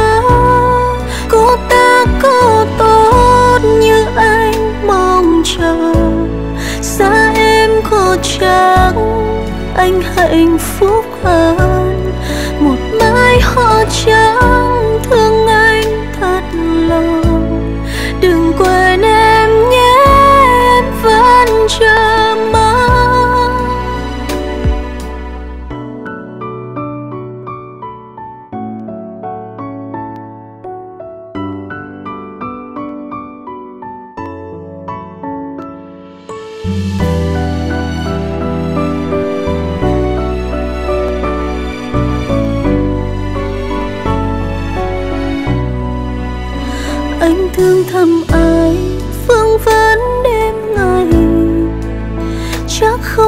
Cô ta có tốt như anh mong chờ, xa em có chắc anh hạnh phúc hơn. Một mai họ trắng thương anh thật lòng, đừng quên em nhé, em vẫn chờ mong.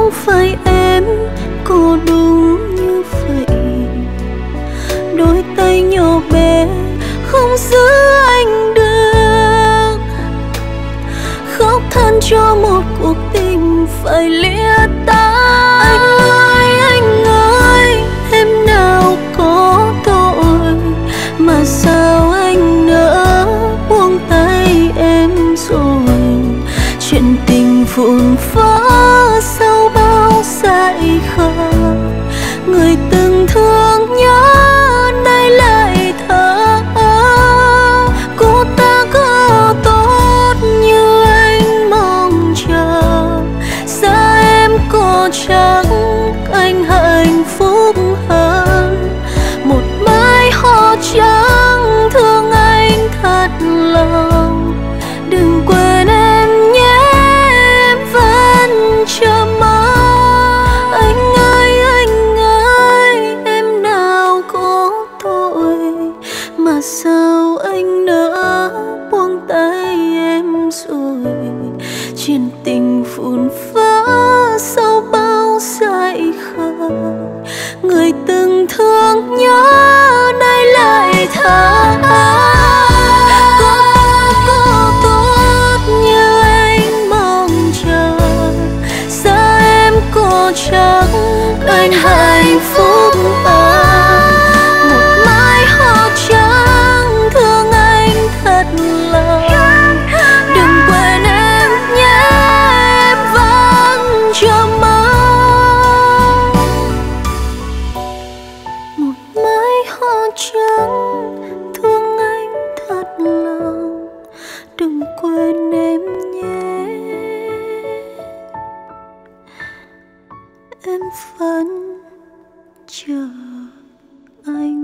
không phải em cô đúng như vậy. Đôi tay nhỏ bé không giữ anh được, khóc than cho một cuộc tình phải lìa ta. Anh ơi, anh ơi, em nào có tội mà sao anh nỡ buông tay em rồi. Chuyện tình vụn vỡ sau bao dại khờ, người từng thương nhớ nay lại thở. Cô ta có tốt như anh mong chờ, xa em có chắc anh hạnh phúc hơn. Một mái hoa trắng thương anh thật lòng, đừng quên em nhé, em vẫn chờ mong. Anh ơi, anh ơi, em nào có tội mà sao anh nỡ buông tay em rồi. Chuyện tình vụn vỡ sau bao dại khờ, người từng thương nhớ nay lại thở. Có có tốt như anh mong chờ, xa em có chắc anh hạnh phúc hơn. Một mái hoa trắng thương anh thật lòng, đừng quên em nhé, em vẫn chờ mong. Một mái hoa trắng thương anh thật lòng, đừng quên em nhé, em vẫn chờ anh.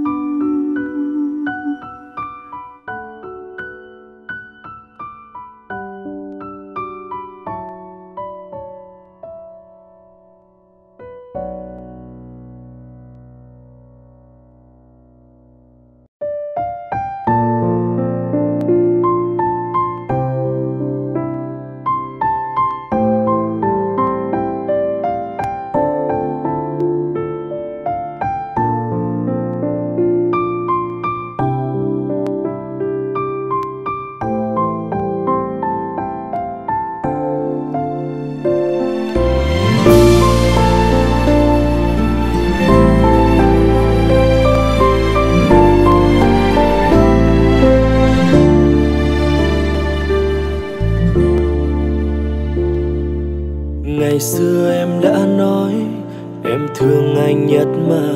Ngày xưa em đã nói em thương anh nhất mà.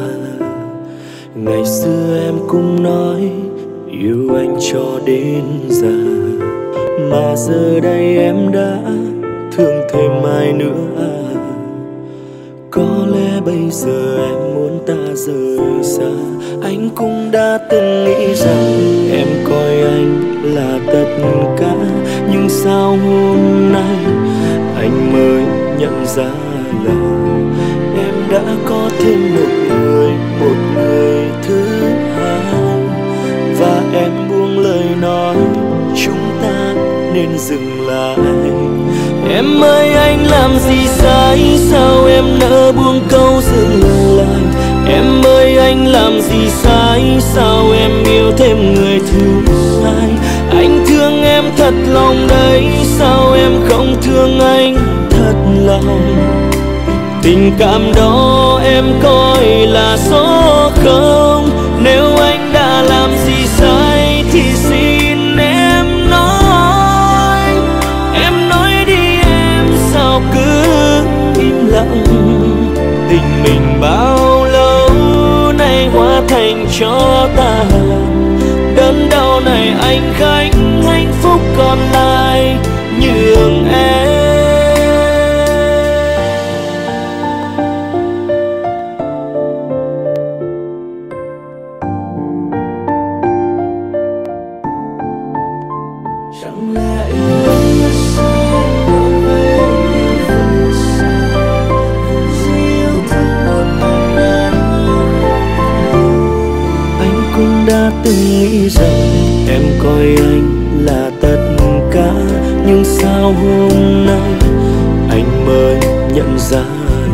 Ngày xưa em cũng nói yêu anh cho đến già. Mà giờ đây em đã thương thêm ai nữa à? Có lẽ bây giờ em muốn ta rời xa. Anh cũng đã từng nghĩ rằng em coi anh là tất cả, nhưng sao hôm nay anh mới nhận ra là em đã có thêm một người, một người thứ hai. Và em buông lời nói chúng ta nên dừng lại. Em ơi, anh làm gì sai, sao em nỡ buông câu dừng lại. Em ơi, anh làm gì sai, sao em yêu thêm người thứ hai. Anh thương em thật lòng đấy, sao em không thương anh thật lòng. Tình cảm đó em coi là số không. Nếu anh đã làm gì sai thì xin em nói. Em nói đi em, sao cứ im lặng. Tình mình bao lâu nay hóa thành cho tàn. Đớn đau này anh gánh, hạnh phúc còn lại nhường em. Chẳng lẽ yêu anh là sai, đối với anh như vậy sao? Chỉ yêu thương một anh anh cũng đã từng nghĩ rằng em coi anh là tất cả, nhưng sao hôm nay anh mới nhận ra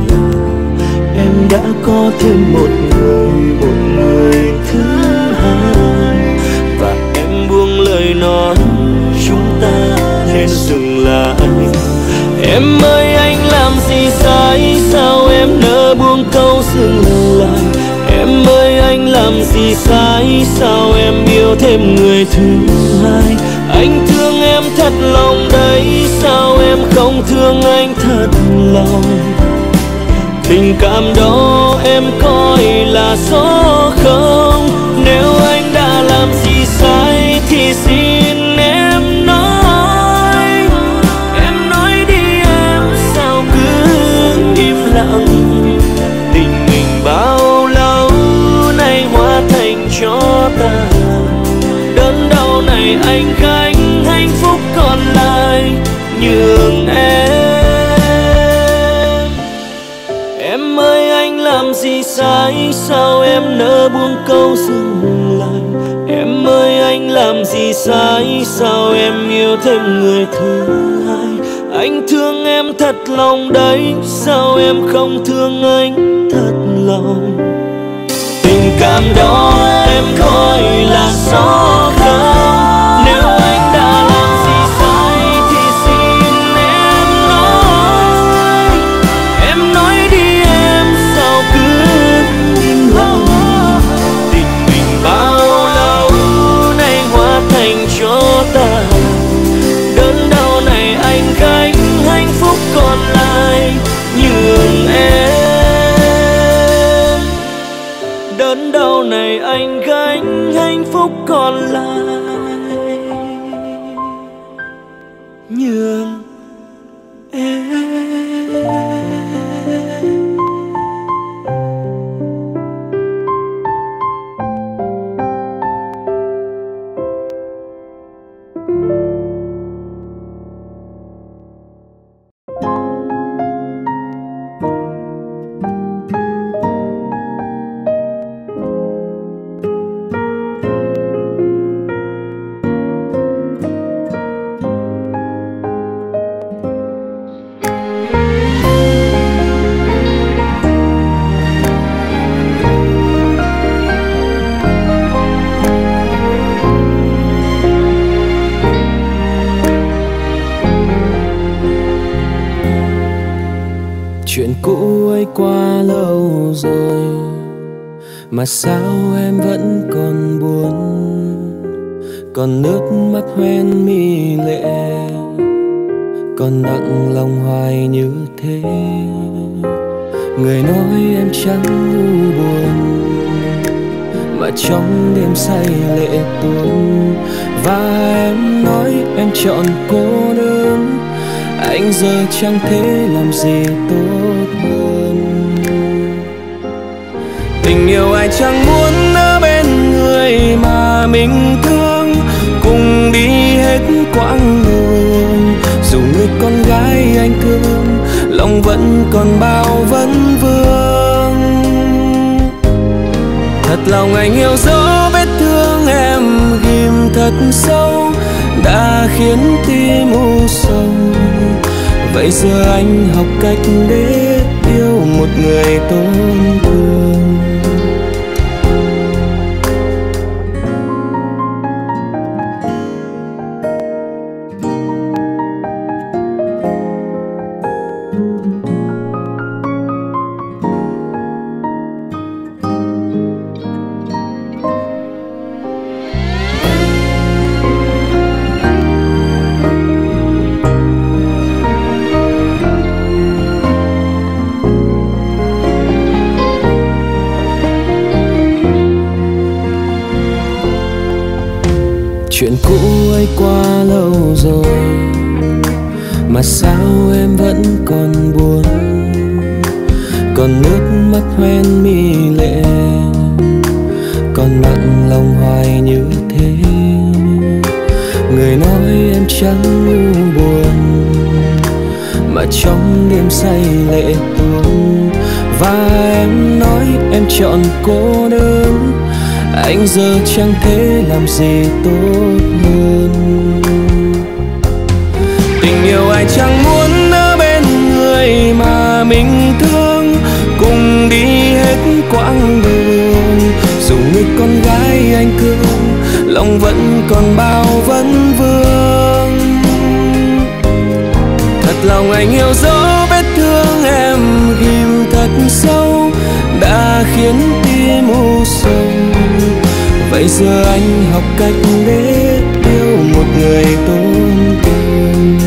có thêm một người, một người thứ hai. Và em buông lời nói chúng ta nên dừng lại. Em ơi anh làm gì sai, sao em nỡ buông câu dừng lại. Em ơi anh làm gì sai, sao em yêu thêm người thứ hai. Anh thương em thật lòng đấy, sao em không thương anh thật lòng. Tình cảm đó em coi là số không. Nếu anh đã làm gì sai thì xin em nói. Em nói đi em, sao cứ im lặng. Tình mình bao lâu nay hóa thành cho tàn. Đớn đau này anh gánh, hạnh phúc còn lại nhường em. Em ơi anh làm gì sai, sao em nỡ buông câu dừng lại. Em ơi anh làm gì sai, sao em yêu thêm người thứ hai. Anh thương em thật lòng đấy, sao em không thương anh thật lòng. Tình cảm đó em coi là gió không. Nếu anh đã làm gì sai thì xin em nói. Em nói đi em, sao cứ im lặng. Tình mình bao lâu nay hóa thành cho tàn. Đớn đau này anh gánh, hạnh phúc còn lại nhường em. Đớn đau này anh gánh, hạnh phúc còn lại nhường em. Chuyện cũ ấy quá lâu rồi mà sao em vẫn còn buồn, còn nước mắt hoen mi lệ, còn nặng lòng hoài như thế. Người nói em chẳng ngu buồn mà trong đêm say lệ tuôn, và em nói em chọn cô đơn. Anh giờ chẳng thể làm gì tốt hơn. Tình yêu ai chẳng muốn ở bên người mà mình thương, cùng đi hết quãng đường. Dù người con gái anh thương, lòng vẫn còn bao vấn vương. Thật lòng anh hiểu rõ vết thương em ghim thật sâu, đã khiến tim u sầu. Vậy giờ anh học cách để yêu một người tổn thương. Chuyện cũ ấy quá lâu rồi mà sao em vẫn còn buồn, còn nước mắt hoen mi lệ, còn nặng lòng hoài như thế. Người nói em chẳng ngu buồn mà trong đêm say lệ tuôn, và em nói em chọn cô đơn. Anh giờ chẳng thể làm gì tốt hơn. Tình yêu ai chẳng muốn ở bên người mà mình thương, cùng đi hết quãng đường. Dù người con gái anh thương, lòng vẫn còn bao vấn vương. Thật lòng anh hiểu rõ vết thương em ghim thật sâu, đã khiến tim u sầu. Vậy giờ anh học cách để yêu một người tôn tình.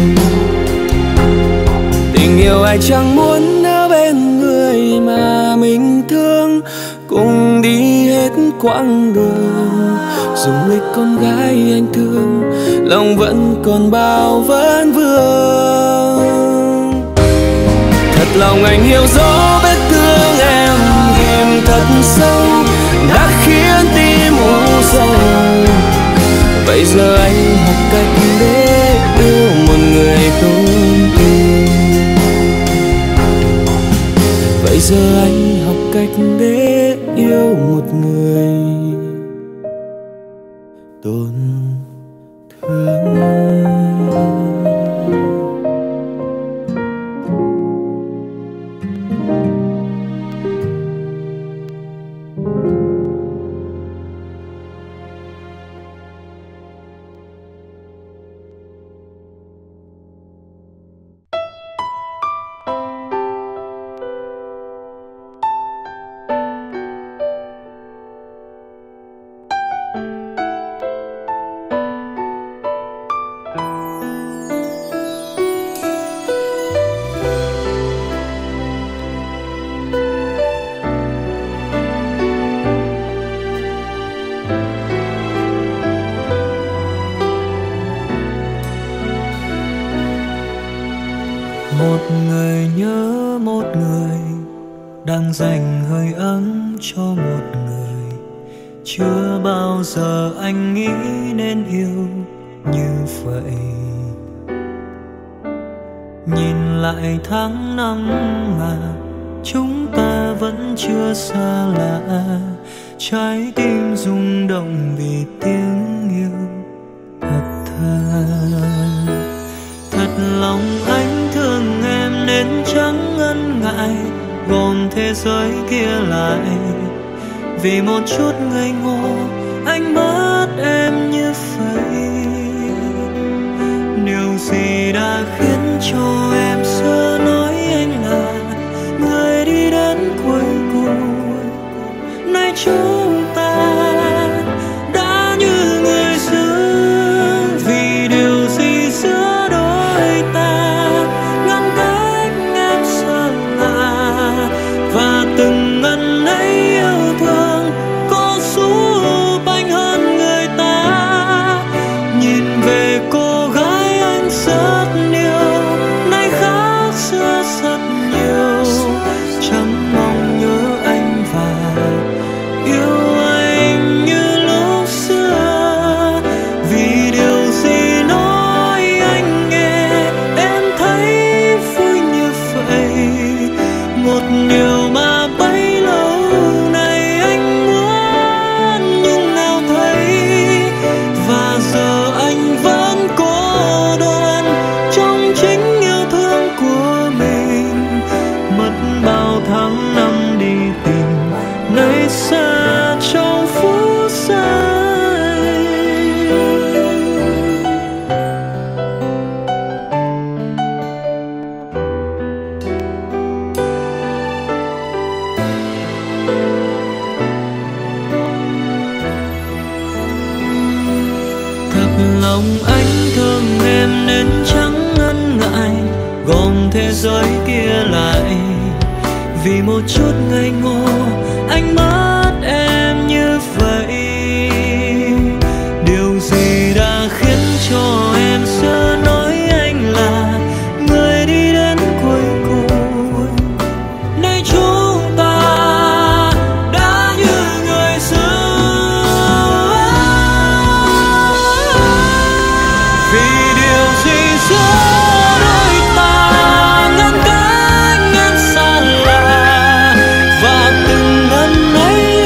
Tình yêu ai chẳng muốn ở bên người mà mình thương, cùng đi hết quãng đường. Dù người con gái anh thương, lòng vẫn còn bao vấn vương. Thật lòng anh hiểu rõ vết thương em ghim thật sâu, đã khiến tim u sầu. Vậy giờ anh học cách để yêu một người tôn tình. Vậy giờ anh học cách để yêu một người tôn thương. Một người nhớ một người, đang dành hơi ấm cho một người. Chưa bao giờ anh nghĩ nên yêu như vậy. Nhìn lại tháng năm mà chúng ta vẫn chưa xa lạ, trái tim rung động vì tiếng yêu thật thà. Thật lòng anh thương em nên chẳng ngần ngại gom thế giới kia lại. Vì một chút ngây ngô anh mất em như vậy. Điều gì đã khiến cho em xưa nói anh là người đi đến cuối cùng? Nay chúng ta đã như người xưa, vì điều gì giữa đôi ta ngăn cách em xa lạ. Và từng ngần ấy yêu thương có giúp anh hơn người ta. Nhìn về cô gái anh rất yêu, nay khác xưa rất nhiều. Chẳng mong nhớ anh và yêu anh như lúc xưa. Vì điều gì nói anh nghe em thấy vui như vậy. Một điều mà bấy lâu nay anh muốn nhưng nào thấy. Và giờ anh vẫn cô đơn trong chính yêu thương của mình. Mất bao tháng năm đi tìm, nay xa trong phút giây. Thật lòng anh thương em nên chẳng ngần ngại gom thế giới kia lại. Vì một chút ngây ngô anh mất em như vậy. Điều gì đã khiến cho em xưa nói anh là người đi đến cuối cùng? Nay chúng ta đã như người xưa. Vì điều gì giữa đôi ta ngăn cách em xa lạ. Và từng ngần ấy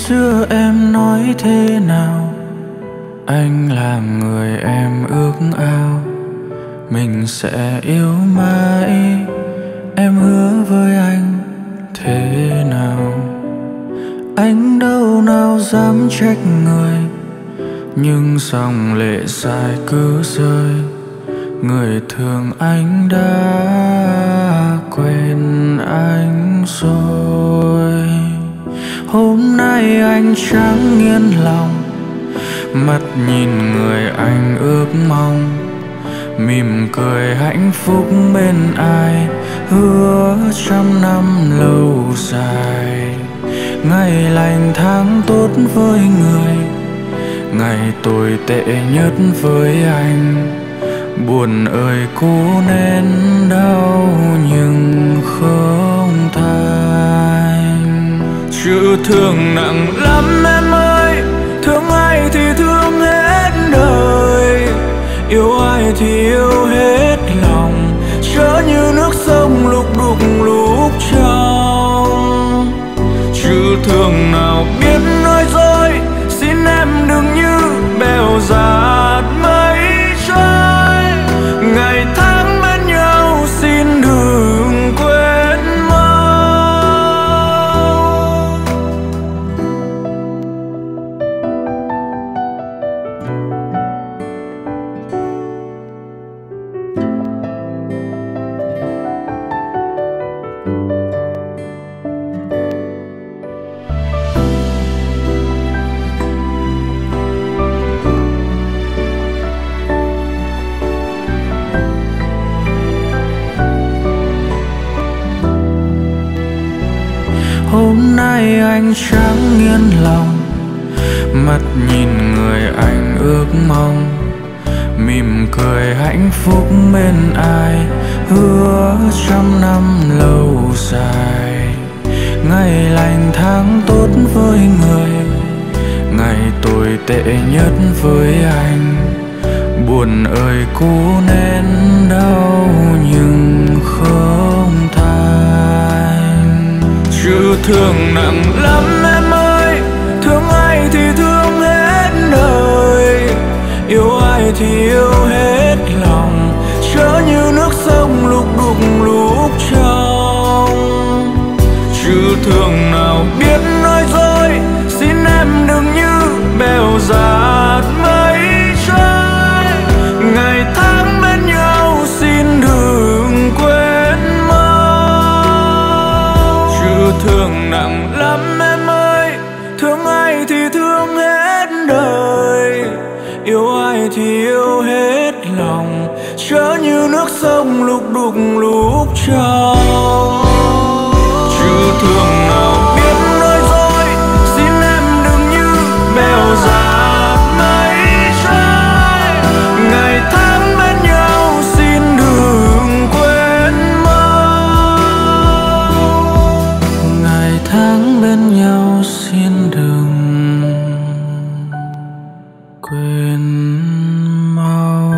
xưa em nói thế nào, anh là người em ước ao, mình sẽ yêu mãi. Em hứa với anh thế nào, anh đâu nào dám trách người, nhưng dòng lệ dài cứ rơi. Người thương anh đã quên anh rồi. Hôm nay anh chẳng yên lòng, mắt nhìn người anh ước mong, mỉm cười hạnh phúc bên ai, hứa trăm năm lâu dài. Ngày lành tháng tốt với người, ngày tồi tệ nhất với anh. Buồn ơi cố nén đau nhưng không thành. Chữ thương nặng lắm em ơi, thương ai thì thương hết đời, yêu ai thì yêu hết lòng, chớ như nước sông lúc đục lúc trong. Chữ thương nào biết nói dối, xin em đừng như bèo dạt mây trôi. Ngày tháng bên nhau xin đừng quên mau. Hôm nay anh chẳng yên lòng, mắt nhìn người anh ước mong, mỉm cười hạnh phúc bên ai, hứa trăm năm lâu dài. Ngày lành tháng tốt với người, ngày tồi tệ nhất với anh. Buồn ơi cố nén đau nhưng không thành. Chữ thương nặng lắm em ơi, thương ai thì thương hết đời, yêu ai thì yêu hết lòng, chớ như nước sông lúc đục lúc trong. Chữ thương nào biết nói dối, xin em đừng như bèo dạt mây trôi. Ngày tháng bên nhau xin đừng quên mau. Chữ thương nặng lắm em ơi, thương ai thì thương hết đời, yêu ai thì yêu hết lòng, chớ như nước sông lúc đục lúc trong. Chữ thương nào biết nói dối, xin em đừng như bèo dạt mây trôi. Ngày tháng bên nhau xin đừng quên mau. Ngày tháng bên nhau xin đừng quên mau.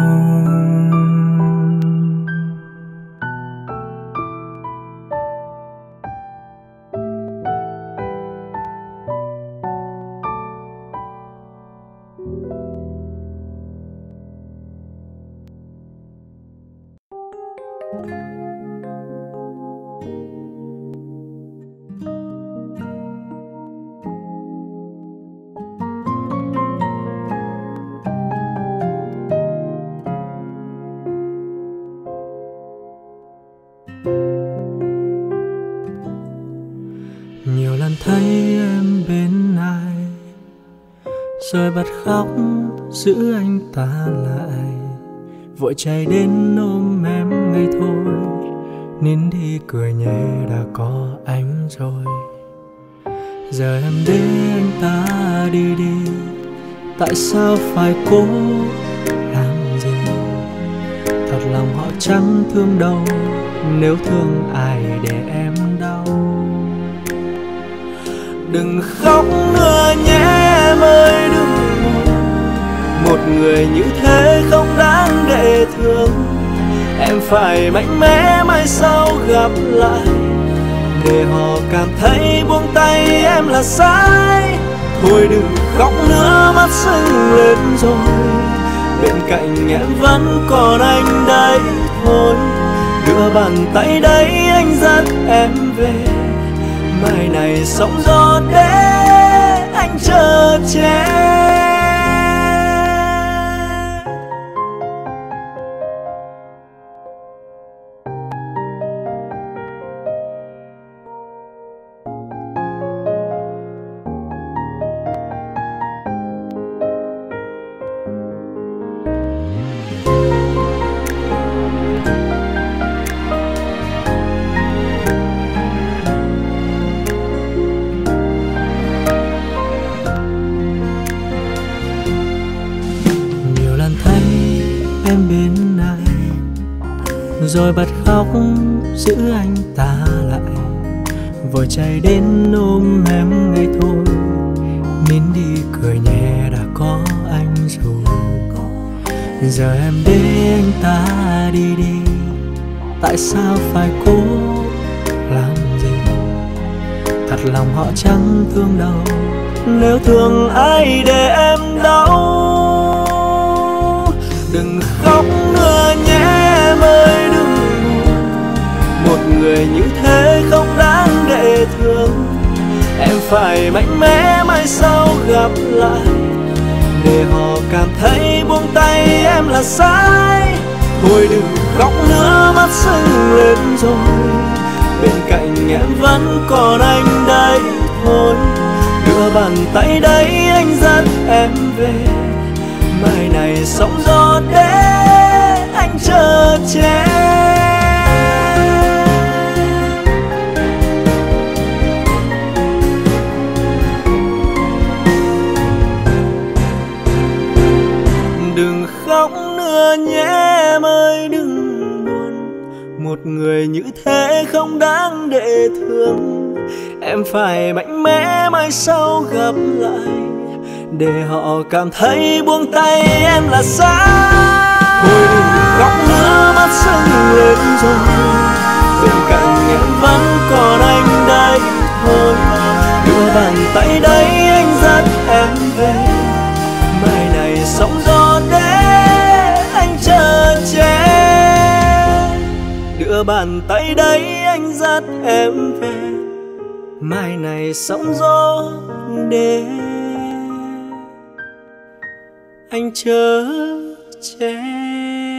Nhiều lần thấy em bên ai, rồi bật khóc giữ anh ta lại, vội chạy đến ôm em ngay thôi, nín đi cười nhẹ đã có anh rồi. Giờ em để anh ta đi đi, tại sao phải cố làm gì? Thật lòng họ chẳng thương đâu, nếu thương ai để em đau. Đừng khóc nữa nhé em ơi, đừng buồn, một người như thế không đáng để thương. Em phải mạnh mẽ mai sau gặp lại, để họ cảm thấy buông tay em là sai. Thôi đừng khóc nữa, mắt sưng lên rồi, bên cạnh em vẫn còn anh đấy. Thôi đưa bàn tay đấy anh dắt em về, mai này sóng gió để anh chờ che. Rồi bật khóc giữ anh ta lại, vội chạy đến ôm em ngay thôi. Nín đi cười nhẹ đã có anh rồi, giờ em để anh ta đi đi. Tại sao phải cố làm gì, thật lòng họ chẳng thương đâu. Nếu thương ai để em đau, đừng khóc nữa nhé em ơi, đừng buồn. Một người như thế không đáng để thương. Em phải mạnh mẽ mai sau gặp lại, để họ cảm thấy buông tay em là sai. Thôi đừng khóc nữa, mắt sưng lên rồi, bên cạnh em vẫn còn anh đấy. Thôi đưa bàn tay đấy anh dắt em về, mai này sóng gió để anh chờ che. Đừng khóc nữa nhé em ơi, đừng buồn. Một người như thế không đáng để thương. Em phải mạnh mẽ mai sau gặp lại, để họ cảm thấy buông tay em là sai. Thôi đừng khóc nữa, mắt sưng lên rồi, bên cạnh em vẫn còn anh đây. Thôi đưa bàn tay đấy anh dắt em về, mai này sóng gió để anh chờ che. Đưa bàn tay đấy anh dắt em về, mai này sóng gió để anh chờ che.